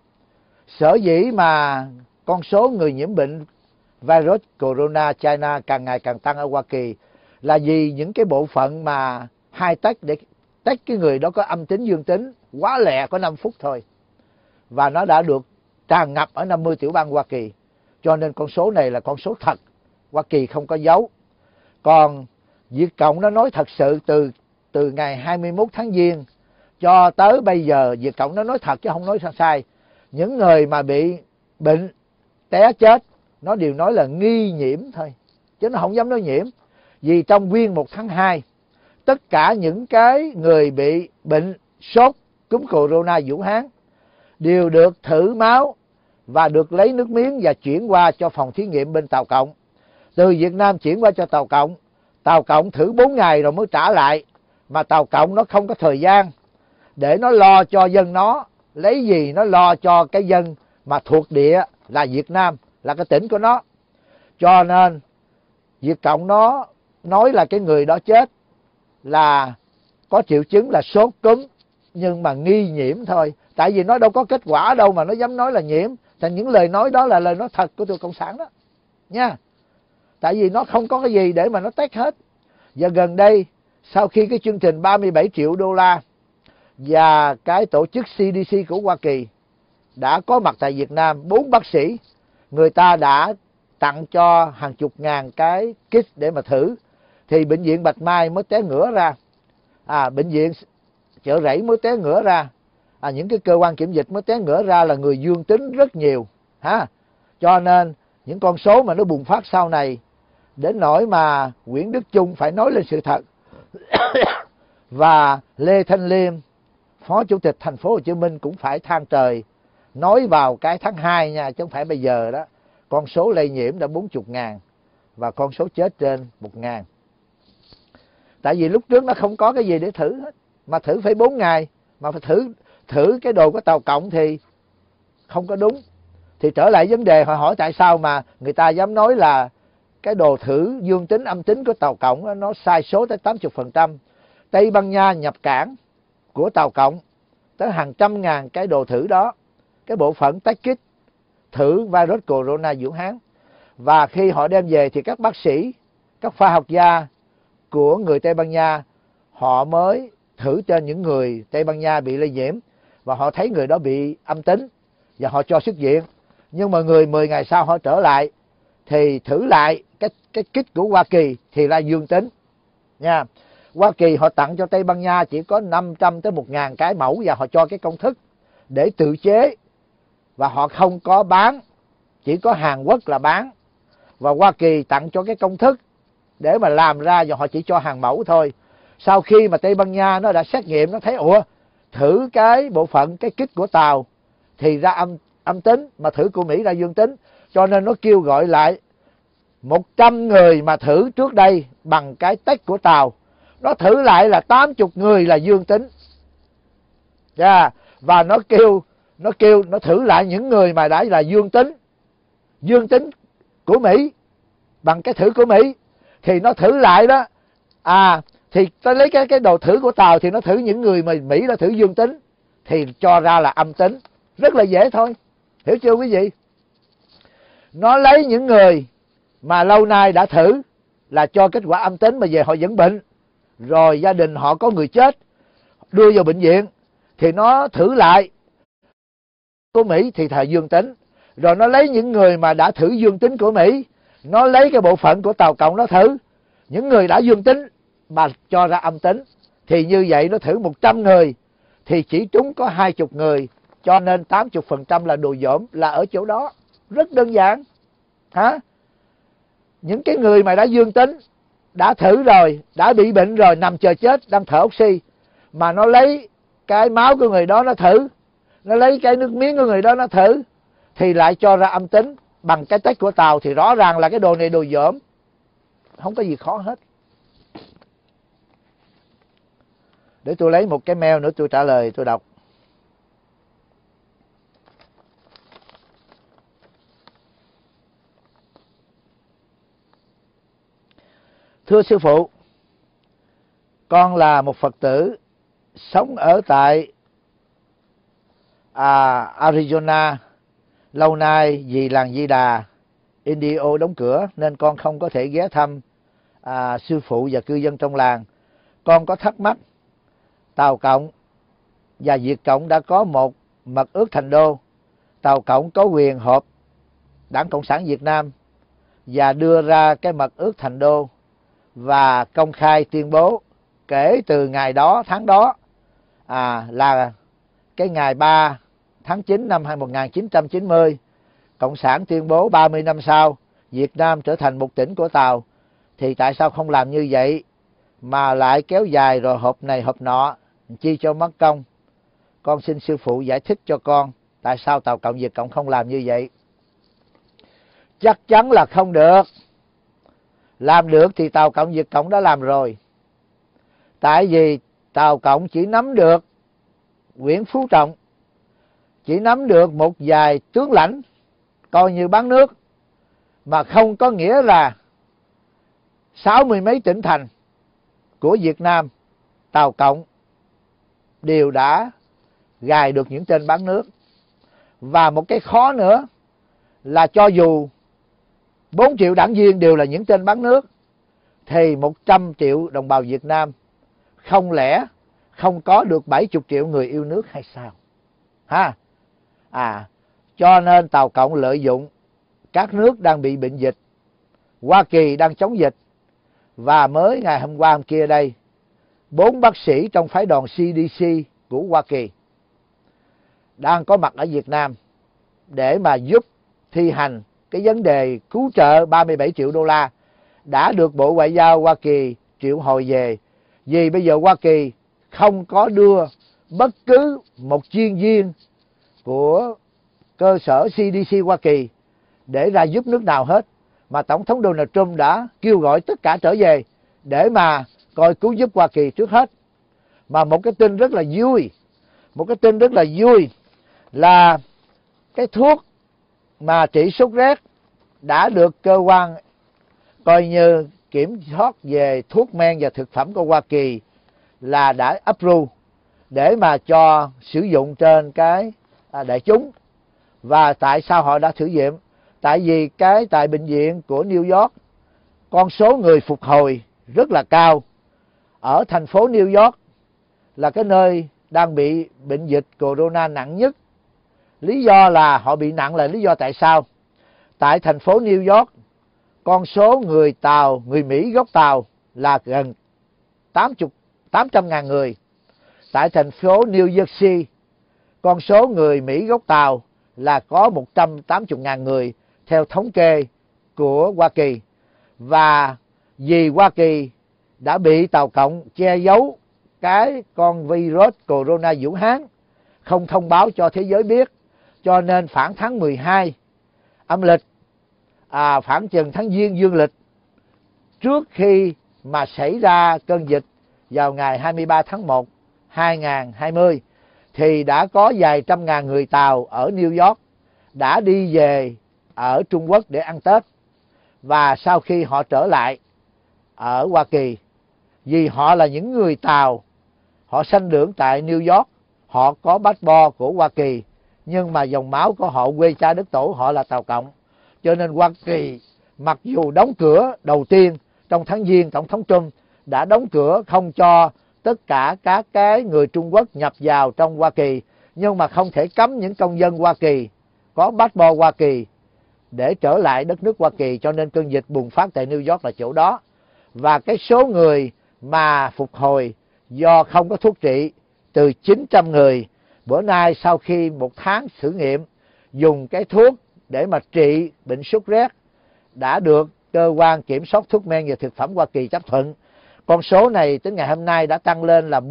Sở dĩ mà con số người nhiễm bệnh virus corona China càng ngày càng tăng ở Hoa Kỳ là vì những cái bộ phận mà hai test để test cái người đó có âm tính dương tính quá lẹ, có 5 phút thôi. Và nó đã được tràn ngập ở 50 tiểu bang Hoa Kỳ. Cho nên con số này là con số thật. Hoa Kỳ không có giấu. Còn Việt Cộng nó nói thật sự từ ngày 21 tháng Giêng cho tới bây giờ, Việt Cộng nó nói thật chứ không nói sai. Những người mà bị bệnh té chết nó đều nói là nghi nhiễm thôi, chứ nó không dám nói nhiễm. Vì trong nguyên một tháng 2, tất cả những cái người bị bệnh sốt cúm corona Vũ Hán đều được thử máu và được lấy nước miếng và chuyển qua cho phòng thí nghiệm bên Tàu Cộng. Từ Việt Nam chuyển qua cho Tàu Cộng thử 4 ngày rồi mới trả lại. Mà Tàu Cộng nó không có thời gian để nó lo cho dân nó, lấy gì nó lo cho cái dân mà thuộc địa là Việt Nam, là cái tỉnh của nó. Cho nên Việt Cộng nó nói là cái người đó chết là có triệu chứng là sốt cúm nhưng mà nghi nhiễm thôi. Tại vì nó đâu có kết quả đâu mà nó dám nói là nhiễm. Thành những lời nói đó là lời nói thật của tụi Cộng sản đó nha. Tại vì nó không có cái gì để mà nó test hết. Và gần đây, sau khi cái chương trình 37 triệu đô la và cái tổ chức CDC của Hoa Kỳ đã có mặt tại Việt Nam, 4 bác sĩ, người ta đã tặng cho hàng chục ngàn cái kit để mà thử, thì bệnh viện Bạch Mai mới té ngửa ra, bệnh viện Chợ Rẫy mới té ngửa ra, những cái cơ quan kiểm dịch mới té ngửa ra là người dương tính rất nhiều. Cho nên những con số mà nó bùng phát sau này, đến nỗi mà Nguyễn Đức Chung phải nói lên sự thật và Lê Thanh Liêm, Phó Chủ tịch thành phố Hồ Chí Minh cũng phải than trời, nói vào cái tháng 2 nha, chứ không phải bây giờ đó. Con số lây nhiễm đã 40.000 và con số chết trên 1.000. Tại vì lúc trước nó không có cái gì để thử hết, mà thử phải 4 ngày, mà phải thử cái đồ của Tàu Cộng thì không có đúng. Thì trở lại vấn đề, họ hỏi tại sao mà người ta dám nói là cái đồ thử dương tính âm tính của Tàu Cộng nó sai số tới 80%. Tây Ban Nha nhập cảng của Tàu Cộng tới hàng trăm ngàn cái đồ thử đó, cái bộ phận test kit thử virus corona Vũ Hán. Và khi họ đem về thì các bác sĩ, các khoa học gia của người Tây Ban Nha, họ mới thử trên những người Tây Ban Nha bị lây nhiễm. và họ thấy người đó bị âm tính và họ cho xuất viện. Nhưng mà 10 ngày sau họ trở lại thì thử lại cái kit của Hoa Kỳ thì ra dương tính nha. Hoa Kỳ họ tặng cho Tây Ban Nha chỉ có 500 tới 1.000 cái mẫu và họ cho cái công thức để tự chế, và họ không có bán, chỉ có Hàn Quốc là bán, và Hoa Kỳ tặng cho cái công thức để mà làm ra và họ chỉ cho hàng mẫu thôi. Sau khi mà Tây Ban Nha nó đã xét nghiệm, nó thấy thử cái bộ phận cái kit của Tàu thì ra âm tính, mà thử của Mỹ ra dương tính, cho nên nó kêu gọi lại 100 người mà thử trước đây bằng cái test của Tàu, nó thử lại là 80 người là dương tính. Và nó thử lại những người mà đã là dương tính của Mỹ bằng cái thử của Mỹ, thì nó thử lại đó, thì ta lấy cái đồ thử của Tàu thì nó thử những người mà Mỹ đã thử dương tính thì cho ra là âm tính. Rất là dễ thôi, hiểu chưa quý vị? Nó lấy những người mà lâu nay đã thử là cho kết quả âm tính mà về họ vẫn bệnh, rồi gia đình họ có người chết đưa vào bệnh viện, thì nó thử lại của Mỹ thì thà dương tính. Rồi nó lấy những người mà đã thử dương tính của Mỹ, nó lấy cái bộ phận của Tàu Cộng nó thử những người đã dương tính mà cho ra âm tính. Thì như vậy nó thử 100 người thì chỉ trúng có 20 người, cho nên 80% là đồ dỗm là ở chỗ đó. Rất đơn giản. Những cái người mà đã dương tính, đã thử rồi, đã bị bệnh rồi, nằm chờ chết, đang thở oxy, mà nó lấy cái máu của người đó nó thử, nó lấy cái nước miếng của người đó nó thử, thì lại cho ra âm tính bằng cái test của Tàu, thì rõ ràng là cái đồ này đồ dởm, không có gì khó hết. Để tôi lấy một cái mail nữa tôi trả lời, tôi đọc. Thưa sư phụ, con là một Phật tử sống ở tại Arizona. Lâu nay vì làng Di Đà Indio đóng cửa nên con không có thể ghé thăm sư phụ và cư dân trong làng. Con có thắc mắc, Tàu Cộng và Việt Cộng đã có một mật ước thành đô. Tàu Cộng có quyền họp Đảng Cộng sản Việt Nam và đưa ra cái mật ước thành đô và công khai tuyên bố kể từ ngày đó, tháng đó, là cái ngày 3 tháng 9 năm 1990, Cộng sản tuyên bố 30 năm sau Việt Nam trở thành một tỉnh của Tàu. Thì tại sao không làm như vậy mà lại kéo dài rồi họp này họp nọ, chi cho mất công? Con xin sư phụ giải thích cho con tại sao Tàu Cộng Việt Cộng không làm như vậy. Chắc chắn là không được. Làm được thì Tàu Cộng Việt Cộng đã làm rồi. Tại vì Tàu Cộng chỉ nắm được Nguyễn Phú Trọng, chỉ nắm được một vài tướng lãnh coi như bán nước, mà không có nghĩa là 60 mấy tỉnh thành của Việt Nam Tàu Cộng đều đã gài được những tên bán nước. Và một cái khó nữa là cho dù 4 triệu đảng viên đều là những tên bán nước, thì 100 triệu đồng bào Việt Nam không lẽ không có được 70 triệu người yêu nước hay sao? Cho nên Tàu Cộng lợi dụng các nước đang bị bệnh dịch, Hoa Kỳ đang chống dịch, và mới ngày hôm qua hôm kia đây, 4 bác sĩ trong phái đoàn CDC của Hoa Kỳ đang có mặt ở Việt Nam để mà giúp thi hành cái vấn đề cứu trợ 37 triệu đô la đã được Bộ Ngoại giao Hoa Kỳ triệu hồi về. Vì bây giờ Hoa Kỳ không có đưa bất cứ một chuyên viên của cơ sở CDC Hoa Kỳ để ra giúp nước nào hết, mà Tổng thống Donald Trump đã kêu gọi tất cả trở về để mà coi cứu giúp Hoa Kỳ trước hết. Mà một cái tin rất là vui, là cái thuốc mà trị sốt rét đã được cơ quan coi như kiểm soát về thuốc men và thực phẩm của Hoa Kỳ là đã approve để mà cho sử dụng trên cái đại chúng. Và tại sao họ đã thử nghiệm? Tại vì tại bệnh viện của New York, con số người phục hồi rất là cao. Ở thành phố New York là cái nơi đang bị bệnh dịch corona nặng nhất. Lý do là họ bị nặng là lý do tại sao? Tại thành phố New York, con số người Mỹ gốc Tàu là gần 800.000 người. Tại thành phố New Jersey, con số người Mỹ gốc Tàu là có 180.000 người theo thống kê của Hoa Kỳ. Và vì Hoa Kỳ đã bị Tàu Cộng che giấu cái con virus corona Vũ Hán, không thông báo cho thế giới biết, cho nên khoảng tháng 12 âm lịch, khoảng chừng tháng Giêng dương lịch, trước khi mà xảy ra cơn dịch vào ngày 23 tháng 1 2020, thì đã có vài trăm ngàn người Tàu ở New York đã đi về ở Trung Quốc để ăn Tết. Và sau khi họ trở lại ở Hoa Kỳ, vì họ là những người Tàu, họ sinh trưởng tại New York, họ có passport của Hoa Kỳ, nhưng mà dòng máu của họ, quê cha đất tổ họ là Tàu Cộng. Cho nên Hoa Kỳ mặc dù đóng cửa đầu tiên trong tháng Giêng, Tổng thống Trump đã đóng cửa không cho tất cả các cái người Trung Quốc nhập vào trong Hoa Kỳ, nhưng mà không thể cấm những công dân Hoa Kỳ có passport Hoa Kỳ để trở lại đất nước Hoa Kỳ. Cho nên cơn dịch bùng phát tại New York là chỗ đó. Và cái số người mà phục hồi do không có thuốc trị từ 900 người, bữa nay sau khi một tháng thử nghiệm dùng cái thuốc để mà trị bệnh sốt rét đã được cơ quan kiểm soát thuốc men và thực phẩm Hoa Kỳ chấp thuận. Con số này đến ngày hôm nay đã tăng lên là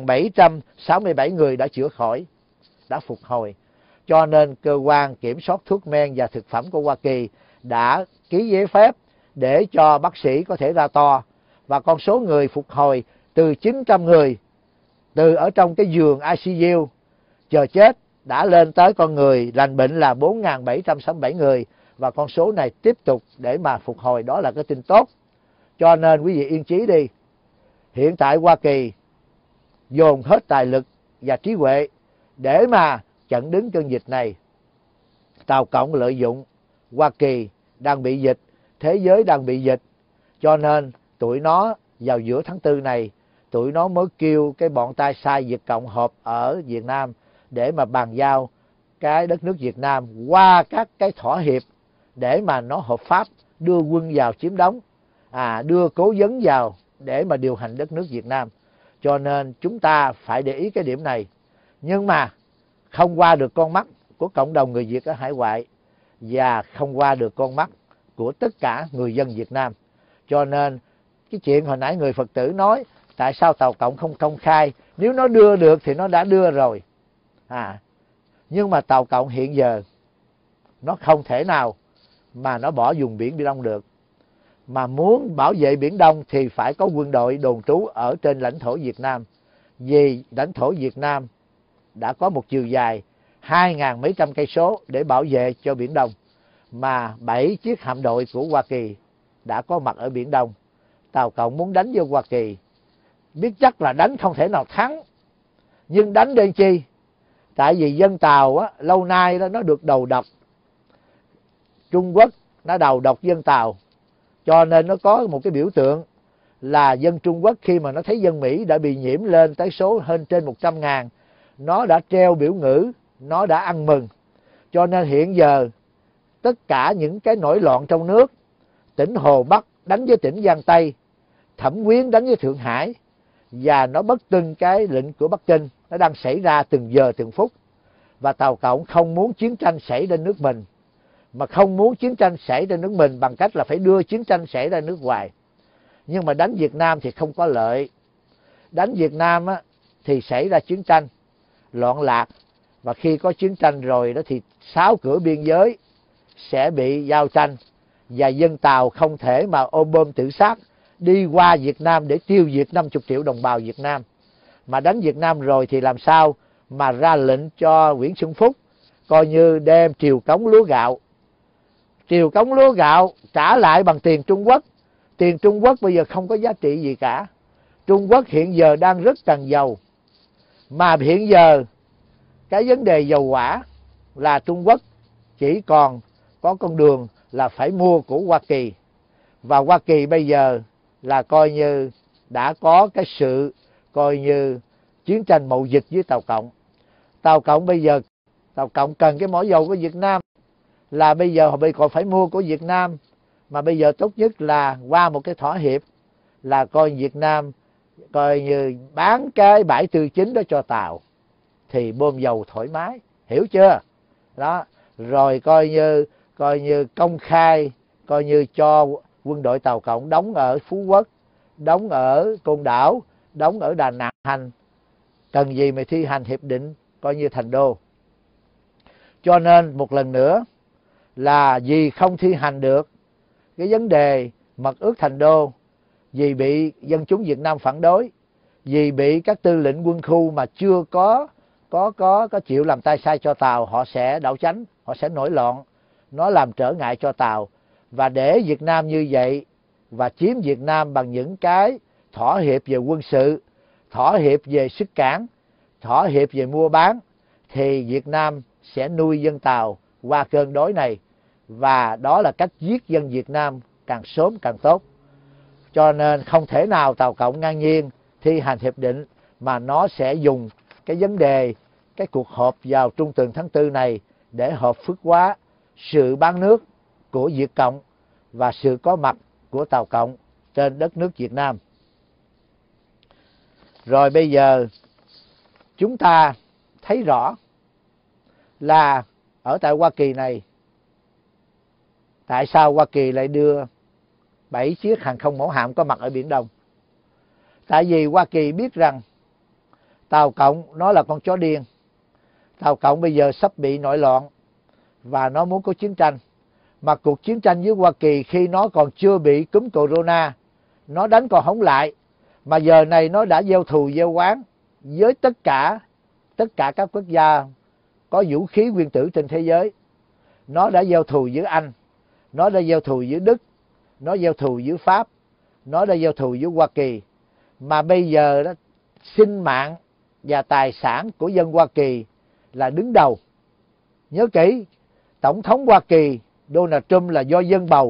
4.767 người đã chữa khỏi, đã phục hồi. Cho nên cơ quan kiểm soát thuốc men và thực phẩm của Hoa Kỳ đã ký giấy phép để cho bác sĩ có thể ra to. Và con số người phục hồi từ 900 người từ ở trong cái giường ICU chờ chết đã lên tới con người lành bệnh là 4.767 người. Và con số này tiếp tục để mà phục hồi, đó là cái tin tốt. Cho nên quý vị yên chí đi. Hiện tại Hoa Kỳ dồn hết tài lực và trí huệ để mà chặn đứng cơn dịch này. Tàu Cộng lợi dụng Hoa Kỳ đang bị dịch, thế giới đang bị dịch, cho nên tụi nó vào giữa tháng 4 này, tụi nó mới kêu cái bọn tay sai Việt Cộng họp ở Việt Nam để mà bàn giao cái đất nước Việt Nam qua các cái thỏa hiệp để mà nó hợp pháp, đưa quân vào chiếm đóng, đưa cố vấn vào để mà điều hành đất nước Việt Nam. Cho nên chúng ta phải để ý cái điểm này. Nhưng mà không qua được con mắt của cộng đồng người Việt ở hải ngoại và không qua được con mắt của tất cả người dân Việt Nam. Cho nên cái chuyện hồi nãy người Phật tử nói tại sao Tàu Cộng không công khai, nếu nó đưa được thì nó đã đưa rồi. Nhưng mà Tàu Cộng hiện giờ nó không thể nào mà nó bỏ vùng biển Biển Đông được. Mà muốn bảo vệ Biển Đông thì phải có quân đội đồn trú ở trên lãnh thổ Việt Nam. Vì lãnh thổ Việt Nam đã có một chiều dài 2.000 mấy trăm cây số để bảo vệ cho Biển Đông. Mà 7 chiếc hạm đội của Hoa Kỳ đã có mặt ở Biển Đông. Tàu Cộng muốn đánh vô Hoa Kỳ, biết chắc là đánh không thể nào thắng. Nhưng đánh để chi? Tại vì dân Tàu á, lâu nay đó nó được đầu độc. Trung Quốc nó đầu độc dân Tàu. Cho nên nó có một cái biểu tượng là dân Trung Quốc khi mà nó thấy dân Mỹ đã bị nhiễm lên tới số hơn trên 100.000, nó đã treo biểu ngữ, nó đã ăn mừng. Cho nên hiện giờ tất cả những cái nổi loạn trong nước, tỉnh Hồ Bắc đánh với tỉnh Giang Tây, Thẩm Quyến đánh với Thượng Hải, và nó bất tuân cái lệnh của Bắc Kinh, nó đang xảy ra từng giờ từng phút. Và Tàu Cộng không muốn chiến tranh xảy ra nước mình, mà không muốn chiến tranh xảy ra nước mình bằng cách là phải đưa chiến tranh xảy ra nước ngoài. Nhưng mà đánh Việt Nam thì không có lợi. Đánh Việt Nam á, thì xảy ra chiến tranh, loạn lạc. Và khi có chiến tranh rồi đó thì 6 cửa biên giới sẽ bị giao tranh. Và dân Tàu không thể mà ôm bom tự sát đi qua Việt Nam để tiêu diệt 50 triệu đồng bào Việt Nam. Mà đánh Việt Nam rồi thì làm sao mà ra lệnh cho Nguyễn Xuân Phúc coi như đem triều cống lúa gạo. Triều cống lúa gạo trả lại bằng tiền Trung Quốc. Tiền Trung Quốc bây giờ không có giá trị gì cả. Trung Quốc hiện giờ đang rất cần dầu. Mà hiện giờ cái vấn đề dầu hỏa là Trung Quốc chỉ còn có con đường là phải mua của Hoa Kỳ. Và Hoa Kỳ bây giờ là coi như đã có cái sự coi như chiến tranh mậu dịch với Tàu Cộng. Tàu Cộng bây giờ, Tàu Cộng cần cái mỏ dầu của Việt Nam, là bây giờ họ còn phải mua của Việt Nam, mà bây giờ tốt nhất là qua một cái thỏa hiệp, là coi Việt Nam coi như bán cái bãi tư chính đó cho Tàu, thì bơm dầu thoải mái, hiểu chưa? Đó, rồi coi như công khai, coi như cho quân đội Tàu Cộng đóng ở Phú Quốc, đóng ở Côn Đảo, đóng ở Đà Nẵng, cần gì mà thi hành hiệp định coi như thành đô. Cho nên một lần nữa là vì không thi hành được cái vấn đề mật ước thành đô, vì bị dân chúng Việt Nam phản đối, vì bị các tư lệnh quân khu mà chưa có chịu làm tay sai cho Tàu, họ sẽ đảo chánh, họ sẽ nổi loạn, nó làm trở ngại cho Tàu. Và để Việt Nam như vậy và chiếm Việt Nam bằng những cái thỏa hiệp về quân sự, thỏa hiệp về sức cản, thỏa hiệp về mua bán, thì Việt Nam sẽ nuôi dân Tàu qua cơn đói này. Và đó là cách giết dân Việt Nam càng sớm càng tốt. Cho nên không thể nào Tàu Cộng ngang nhiên thi hành hiệp định, mà nó sẽ dùng cái vấn đề, cái cuộc họp vào trung tuần tháng 4 này để hợp thức hóa sự bán nước của Việt Cộng và sự có mặt của Tàu Cộng trên đất nước Việt Nam. Rồi bây giờ chúng ta thấy rõ là ở tại Hoa Kỳ này, tại sao Hoa Kỳ lại đưa 7 chiếc hàng không mẫu hạm có mặt ở Biển Đông? Tại vì Hoa Kỳ biết rằng Tàu Cộng nó là con chó điên. Tàu Cộng bây giờ sắp bị nổi loạn và nó muốn có chiến tranh. Mà cuộc chiến tranh với Hoa Kỳ khi nó còn chưa bị cúm corona, nó đánh còn không lại. Mà giờ này nó đã gieo thù gieo oán với tất cả các quốc gia có vũ khí nguyên tử trên thế giới. Nó đã gieo thù với Anh, nó đã gieo thù với Đức, nó gieo thù với Pháp, nó đã gieo thù với Hoa Kỳ. Mà bây giờ đó, sinh mạng và tài sản của dân Hoa Kỳ là đứng đầu. Nhớ kỹ, Tổng thống Hoa Kỳ Donald Trump là do dân bầu.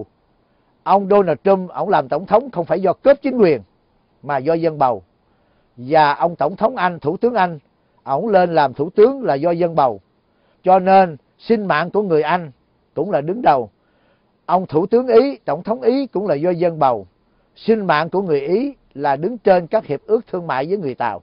Ông Donald Trump, ông làm tổng thống không phải do cướp chính quyền, mà do dân bầu. Và ông Tổng thống Anh, Thủ tướng Anh, ông lên làm thủ tướng là do dân bầu. Cho nên sinh mạng của người Anh cũng là đứng đầu. Ông Thủ tướng Ý, Tổng thống Ý cũng là do dân bầu. Sinh mạng của người Ý là đứng trên các hiệp ước thương mại với người Tàu.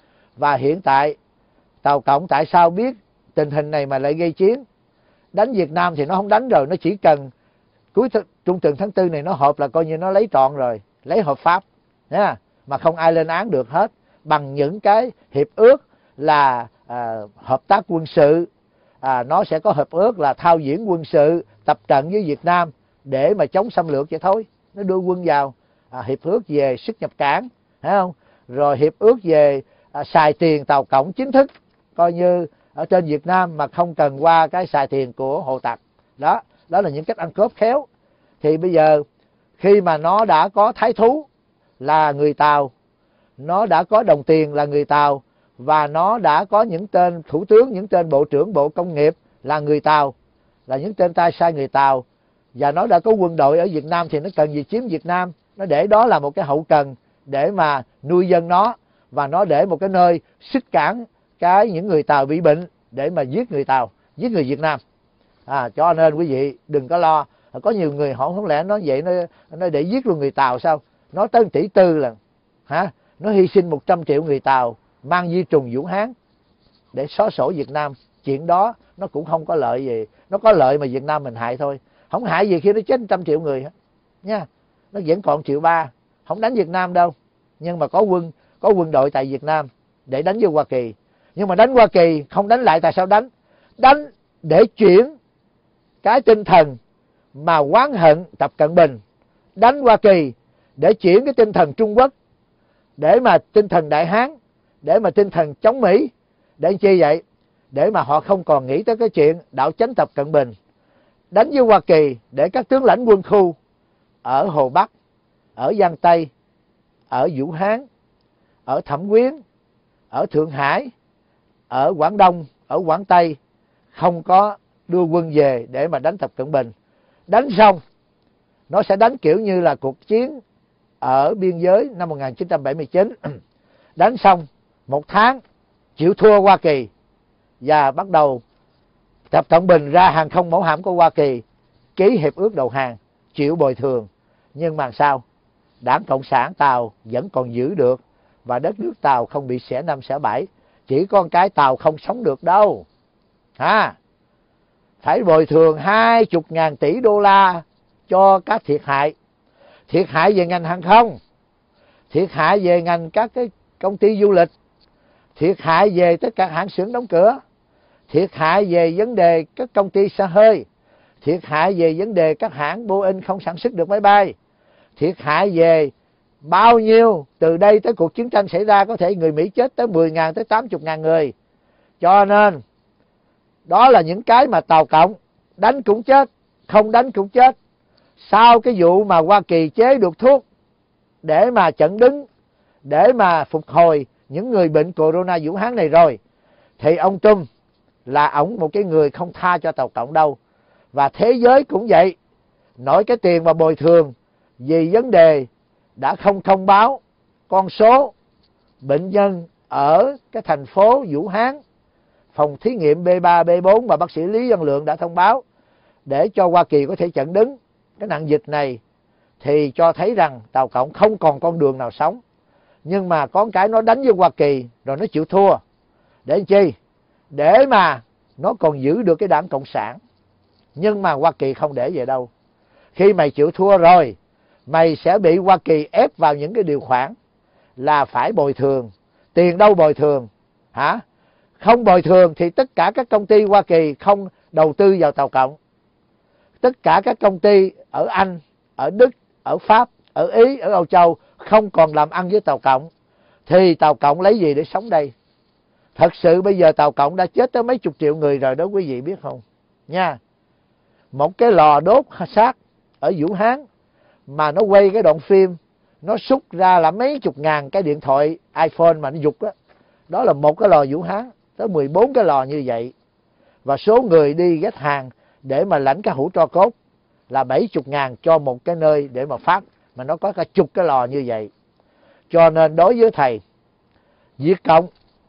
Và hiện tại Tàu Cộng tại sao biết tình hình này mà lại gây chiến? Đánh Việt Nam thì nó không đánh rồi, nó chỉ cần cuối trung tuần tháng 4 này nó họp là coi như nó lấy trọn rồi, lấy hợp pháp nha, mà không ai lên án được hết, bằng những cái hiệp ước là hợp tác quân sự, nó sẽ có hiệp ước là thao diễn quân sự, tập trận với Việt Nam để mà chống xâm lược vậy thôi. Nó đưa quân vào, hiệp ước về xuất nhập cảng, thấy không? Rồi hiệp ước về xài tiền Tàu Cộng chính thức, coi như ở trên Việt Nam mà không cần qua cái xài tiền của Hồ Tặc. Đó là những cách ăn cướp khéo. Thì bây giờ khi mà nó đã có thái thú là người Tàu, nó đã có đồng tiền là người Tàu, và nó đã có những tên thủ tướng, những tên bộ trưởng bộ công nghiệp là người Tàu, là những tên tay sai người Tàu, và nó đã có quân đội ở Việt Nam, thì nó cần gì chiếm Việt Nam? Nó để đó là một cái hậu cần để mà nuôi dân nó, và nó để một cái nơi xích cản những người Tàu bị bệnh để mà giết người Tàu, giết người Việt Nam. Cho nên quý vị đừng có lo. Có nhiều người họ không lẽ nói vậy, nó để giết luôn người Tàu sao? Nó tới 1,4 tỷ lần, nó hy sinh 100 triệu người Tàu mang di trùng Vũ Hán để xóa sổ Việt Nam. Chuyện đó nó cũng không có lợi gì. Nó có lợi mà Việt Nam mình hại thôi, không hại gì khi nó chết 100 triệu người hết nha. Nó vẫn còn 1,3 triệu, không đánh Việt Nam đâu, nhưng mà có quân đội tại Việt Nam để đánh với Hoa Kỳ. Nhưng mà đánh Hoa Kỳ không đánh lại, tại sao đánh? Đánh để chuyển cái tinh thần mà oán hận Tập Cận Bình, đánh Hoa Kỳ để chuyển cái tinh thần Trung Quốc, để mà tinh thần Đại Hán, để mà tinh thần chống Mỹ. Để chi vậy? Để mà họ không còn nghĩ tới cái chuyện đảo chánh Tập Cận Bình. Đánh với Hoa Kỳ để các tướng lãnh quân khu ở Hồ Bắc, ở Giang Tây, ở Vũ Hán, ở Thẩm Quyến, ở Thượng Hải, ở Quảng Đông, ở Quảng Tây không có đưa quân về để mà đánh Tập Cận Bình. Đánh xong nó sẽ đánh kiểu như là cuộc chiến ở biên giới năm 1979. Đánh xong 1 tháng chịu thua Hoa Kỳ, và bắt đầu Tập Cận Bình ra hàng không mẫu hạm của Hoa Kỳ, ký hiệp ước đầu hàng, chịu bồi thường. Nhưng mà sao? Đảng Cộng sản Tàu vẫn còn giữ được, và đất nước Tàu không bị xẻ 5 xẻ 7. Chỉ con cái Tàu không sống được đâu. Phải bồi thường 20.000 tỷ đô la cho các thiệt hại. Thiệt hại về ngành hàng không, thiệt hại về ngành các cái công ty du lịch, thiệt hại về tất cả hãng xưởng đóng cửa, thiệt hại về vấn đề các công ty xe hơi, thiệt hại về vấn đề các hãng Boeing không sản xuất được máy bay, thiệt hại về bao nhiêu. Từ đây tới cuộc chiến tranh xảy ra có thể người Mỹ chết tới 10.000 tới 80.000 người. Cho nên đó là những cái mà Tàu Cộng đánh cũng chết, không đánh cũng chết. Sau cái vụ mà Hoa Kỳ chế được thuốc để mà chặn đứng, để mà phục hồi những người bệnh corona Vũ Hán này rồi, thì ông Trump là ổng một cái người không tha cho Tàu Cộng đâu. Và thế giới cũng vậy. Nói cái tiền mà bồi thường vì vấn đề đã không thông báo con số bệnh nhân ở cái thành phố Vũ Hán, phòng thí nghiệm B3, B4 mà bác sĩ Lý Văn Lượng đã thông báo để cho Hoa Kỳ có thể chặn đứng cái nạn dịch này, thì cho thấy rằng Tàu Cộng không còn con đường nào sống. Nhưng mà có cái nó đánh với Hoa Kỳ rồi nó chịu thua. Để làm chi? Để mà nó còn giữ được cái đảng Cộng sản. Nhưng mà Hoa Kỳ không để về đâu. Khi mày chịu thua rồi, mày sẽ bị Hoa Kỳ ép vào những cái điều khoản là phải bồi thường. Tiền đâu bồi thường? Không bồi thường thì tất cả các công ty Hoa Kỳ không đầu tư vào Tàu Cộng. Tất cả các công ty ở Anh, ở Đức, ở Pháp, ở Ý, ở Âu Châu không còn làm ăn với Tàu Cộng. Thì Tàu Cộng lấy gì để sống đây? Thật sự bây giờ Tàu Cộng đã chết tới mấy chục triệu người rồi đó quý vị biết không? Nha. Một cái lò đốt xác ở Vũ Hán mà nó quay cái đoạn phim, nó xúc ra là mấy chục ngàn cái điện thoại iPhone mà nó giục đó. Đó là một cái lò Vũ Hán, tới 14 cái lò như vậy. Và số người đi ghét hàng để mà lãnh cái hũ tro cốt là 70.000 cho một cái nơi để mà phát. Mà nó có cả chục cái lò như vậy. Cho nên đối với thầy, Việt Cộng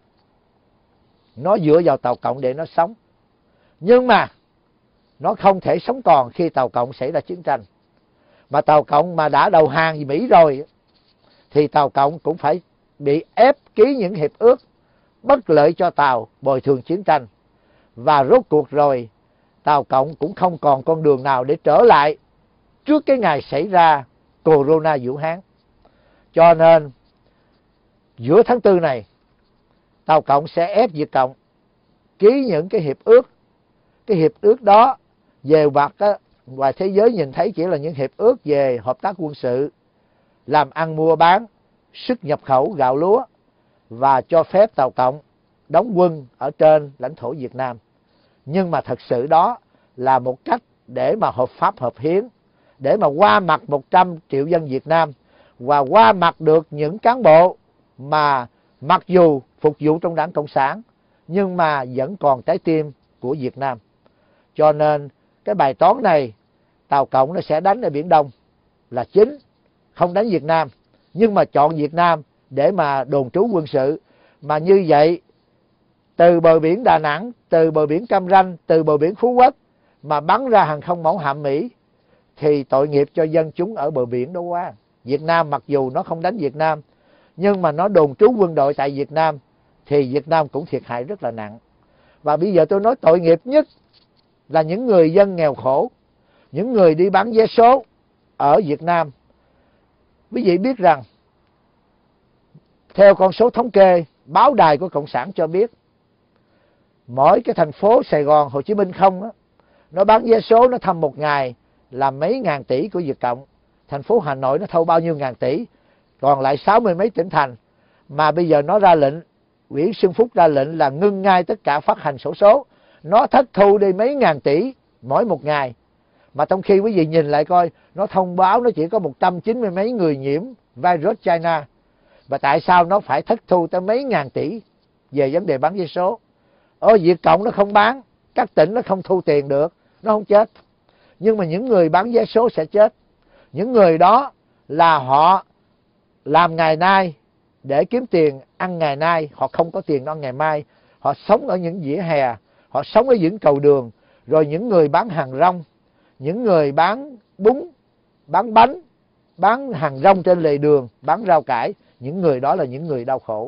nó dựa vào Tàu Cộng để nó sống. Nhưng mà nó không thể sống còn khi Tàu Cộng xảy ra chiến tranh. Mà Tàu Cộng mà đã đầu hàng với Mỹ rồi thì Tàu Cộng cũng phải bị ép ký những hiệp ước bất lợi cho Tàu, bồi thường chiến tranh. Và rốt cuộc rồi Tàu Cộng cũng không còn con đường nào để trở lại trước cái ngày xảy ra corona Vũ Hán. Cho nên giữa tháng 4 này, Tàu Cộng sẽ ép Việt Cộng ký những cái hiệp ước. Cái hiệp ước đó về mặt ngoài thế giới nhìn thấy chỉ là những hiệp ước về hợp tác quân sự, làm ăn mua bán, xuất nhập khẩu gạo lúa, và cho phép Tàu Cộng đóng quân ở trên lãnh thổ Việt Nam. Nhưng mà thật sự đó là một cách để mà hợp pháp hợp hiến, để mà qua mặt 100 triệu dân Việt Nam, và qua mặt được những cán bộ mà mặc dù phục vụ trong đảng Cộng sản nhưng mà vẫn còn trái tim của Việt Nam. Cho nên cái bài toán này Tàu Cộng nó sẽ đánh ở Biển Đông là chính, không đánh Việt Nam, nhưng mà chọn Việt Nam để mà đồn trú quân sự. Mà như vậy từ bờ biển Đà Nẵng, từ bờ biển Cam Ranh, từ bờ biển Phú Quốc mà bắn ra hàng không mẫu hạm Mỹ thì tội nghiệp cho dân chúng ở bờ biển đó quá. Việt Nam mặc dù nó không đánh Việt Nam nhưng mà nó đồn trú quân đội tại Việt Nam thì Việt Nam cũng thiệt hại rất là nặng. Và bây giờ tôi nói tội nghiệp nhất là những người dân nghèo khổ, những người đi bán vé số ở Việt Nam. Quý vị biết rằng theo con số thống kê báo đài của Cộng sản cho biết, mỗi cái thành phố Sài Gòn, Hồ Chí Minh không đó, nó bán vé số nó thăm một ngày là mấy ngàn tỷ của Việt Cộng. Thành phố Hà Nội nó thâu bao nhiêu ngàn tỷ, còn lại 60 mấy tỉnh thành. Mà bây giờ nó ra lệnh, Nguyễn Xuân Phúc ra lệnh là ngưng ngay tất cả phát hành xổ số. Nó thất thu đi mấy ngàn tỷ mỗi một ngày. Mà trong khi quý vị nhìn lại coi, nó thông báo nó chỉ có 190 mấy người nhiễm virus China. Và tại sao nó phải thất thu tới mấy ngàn tỷ về vấn đề bán vé số? Ở Việt Cộng nó không bán, các tỉnh nó không thu tiền được, nó không chết. Nhưng mà những người bán vé số sẽ chết. Những người đó là họ làm ngày nay để kiếm tiền ăn ngày nay, họ không có tiền ăn ngày mai. Họ sống ở những vỉa hè, họ sống ở những cầu đường, rồi những người bán hàng rong, những người bán bún, bán bánh, bán hàng rong trên lề đường, bán rau cải, những người đó là những người đau khổ.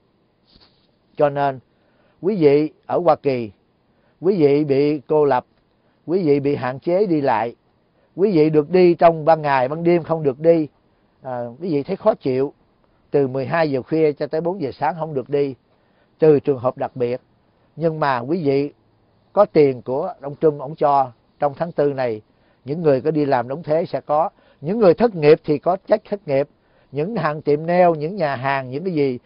Cho nên quý vị ở Hoa Kỳ, quý vị bị cô lập, quý vị bị hạn chế đi lại, quý vị được đi trong ban ngày, ban đêm không được đi. Quý vị thấy khó chịu, từ 12 giờ khuya cho tới 4 giờ sáng không được đi, trừ trường hợp đặc biệt. Nhưng mà quý vị có tiền của ông Trump, ông cho trong tháng 4 này, những người có đi làm đóng thuế sẽ có, những người thất nghiệp thì có trách thất nghiệp, những hàng tiệm nail, những nhà hàng, những cái gì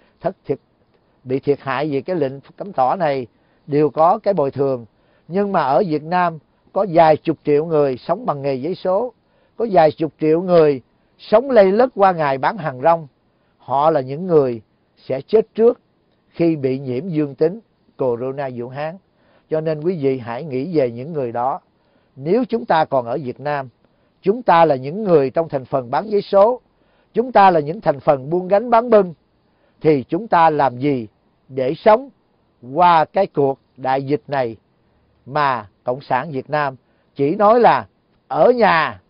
bị thiệt hại vì cái lệnh cấm tỏ này đều có cái bồi thường. Nhưng mà ở Việt Nam có vài chục triệu người sống bằng nghề giấy số, có vài chục triệu người sống lây lất qua ngày bán hàng rong. Họ là những người sẽ chết trước khi bị nhiễm dương tính Corona Vũ Hán. Cho nên quý vị hãy nghĩ về những người đó. Nếu chúng ta còn ở Việt Nam, chúng ta là những người trong thành phần bán giấy số, chúng ta là những thành phần buôn gánh bán bưng, thì chúng ta làm gì để sống qua cái cuộc đại dịch này mà Cộng sản Việt Nam chỉ nói là ở nhà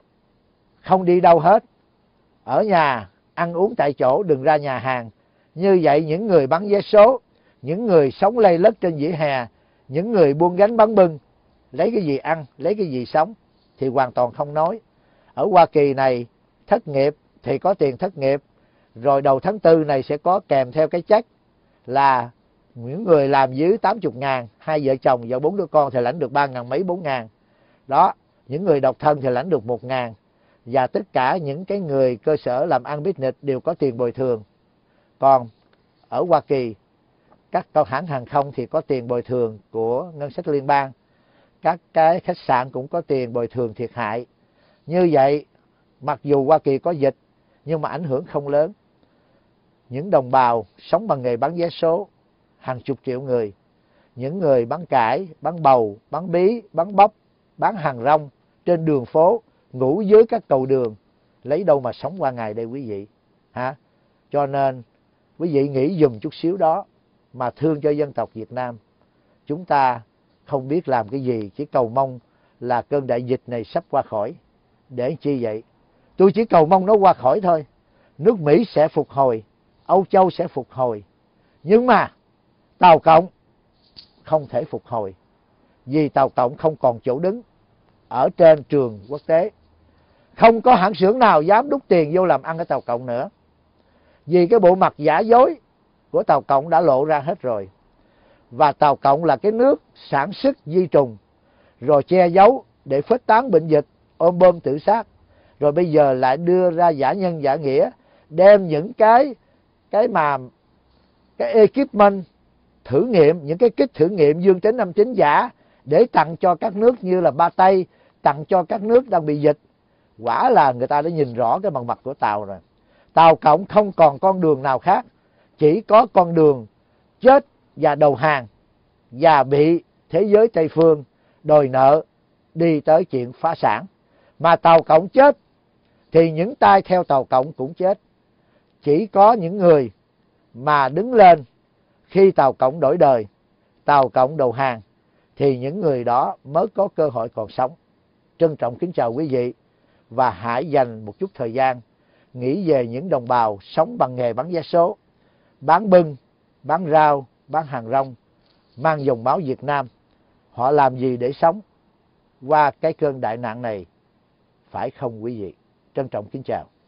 không đi đâu hết, ở nhà ăn uống tại chỗ, đừng ra nhà hàng. Như vậy những người bán vé số, những người sống lây lất trên vỉa hè, những người buôn gánh bán bưng, lấy cái gì ăn, lấy cái gì sống thì hoàn toàn không nói. Ở Hoa Kỳ này thất nghiệp thì có tiền thất nghiệp, rồi đầu tháng 4 này sẽ có kèm theo cái check là những người làm dưới 80.000, hai vợ chồng và 4 đứa con thì lãnh được 3.000 mấy 4.000. Đó, những người độc thân thì lãnh được 1.000. Và tất cả những cái người cơ sở làm ăn business đều có tiền bồi thường. Còn ở Hoa Kỳ, các hãng hàng không thì có tiền bồi thường của ngân sách liên bang, các cái khách sạn cũng có tiền bồi thường thiệt hại. Như vậy, mặc dù Hoa Kỳ có dịch nhưng mà ảnh hưởng không lớn. Những đồng bào sống bằng nghề bán vé số, hàng chục triệu người, những người bán cải, bán bầu, bán bí, bán bắp, bán hàng rong trên đường phố, ngủ dưới các cầu đường, lấy đâu mà sống qua ngày đây quý vị hả? Cho nên quý vị nghĩ dùm chút xíu đó mà thương cho dân tộc Việt Nam. Chúng ta không biết làm cái gì, chỉ cầu mong là cơn đại dịch này sắp qua khỏi. Để chi vậy? Tôi chỉ cầu mong nó qua khỏi thôi. Nước Mỹ sẽ phục hồi, Âu Châu sẽ phục hồi. Nhưng mà Tàu Cộng không thể phục hồi, vì Tàu Cộng không còn chỗ đứng ở trên trường quốc tế. Không có hãng xưởng nào dám đút tiền vô làm ăn ở Tàu Cộng nữa, vì cái bộ mặt giả dối của Tàu Cộng đã lộ ra hết rồi. Và Tàu Cộng là cái nước sản xuất di trùng, rồi che giấu để khuếch tán bệnh dịch, ôm bom tự sát, rồi bây giờ lại đưa ra giả nhân giả nghĩa, đem những cái equipment thử nghiệm, những cái kit thử nghiệm dương tính âm tính giả để tặng cho các nước như là Ba Tây, tặng cho các nước đang bị dịch. Quả là người ta đã nhìn rõ cái bằng mặt của Tàu rồi. Tàu Cộng không còn con đường nào khác, chỉ có con đường chết và đầu hàng, và bị thế giới Tây phương đòi nợ đi tới chuyện phá sản. Mà Tàu Cộng chết thì những tay theo Tàu Cộng cũng chết. Chỉ có những người mà đứng lên khi Tàu Cộng đổi đời, Tàu Cộng đầu hàng, thì những người đó mới có cơ hội còn sống. Trân trọng kính chào quý vị, và hãy dành một chút thời gian nghĩ về những đồng bào sống bằng nghề bán vé số, bán bưng, bán rau, bán hàng rong, mang dòng máu Việt Nam. Họ làm gì để sống qua cái cơn đại nạn này, phải không quý vị? Trân trọng kính chào.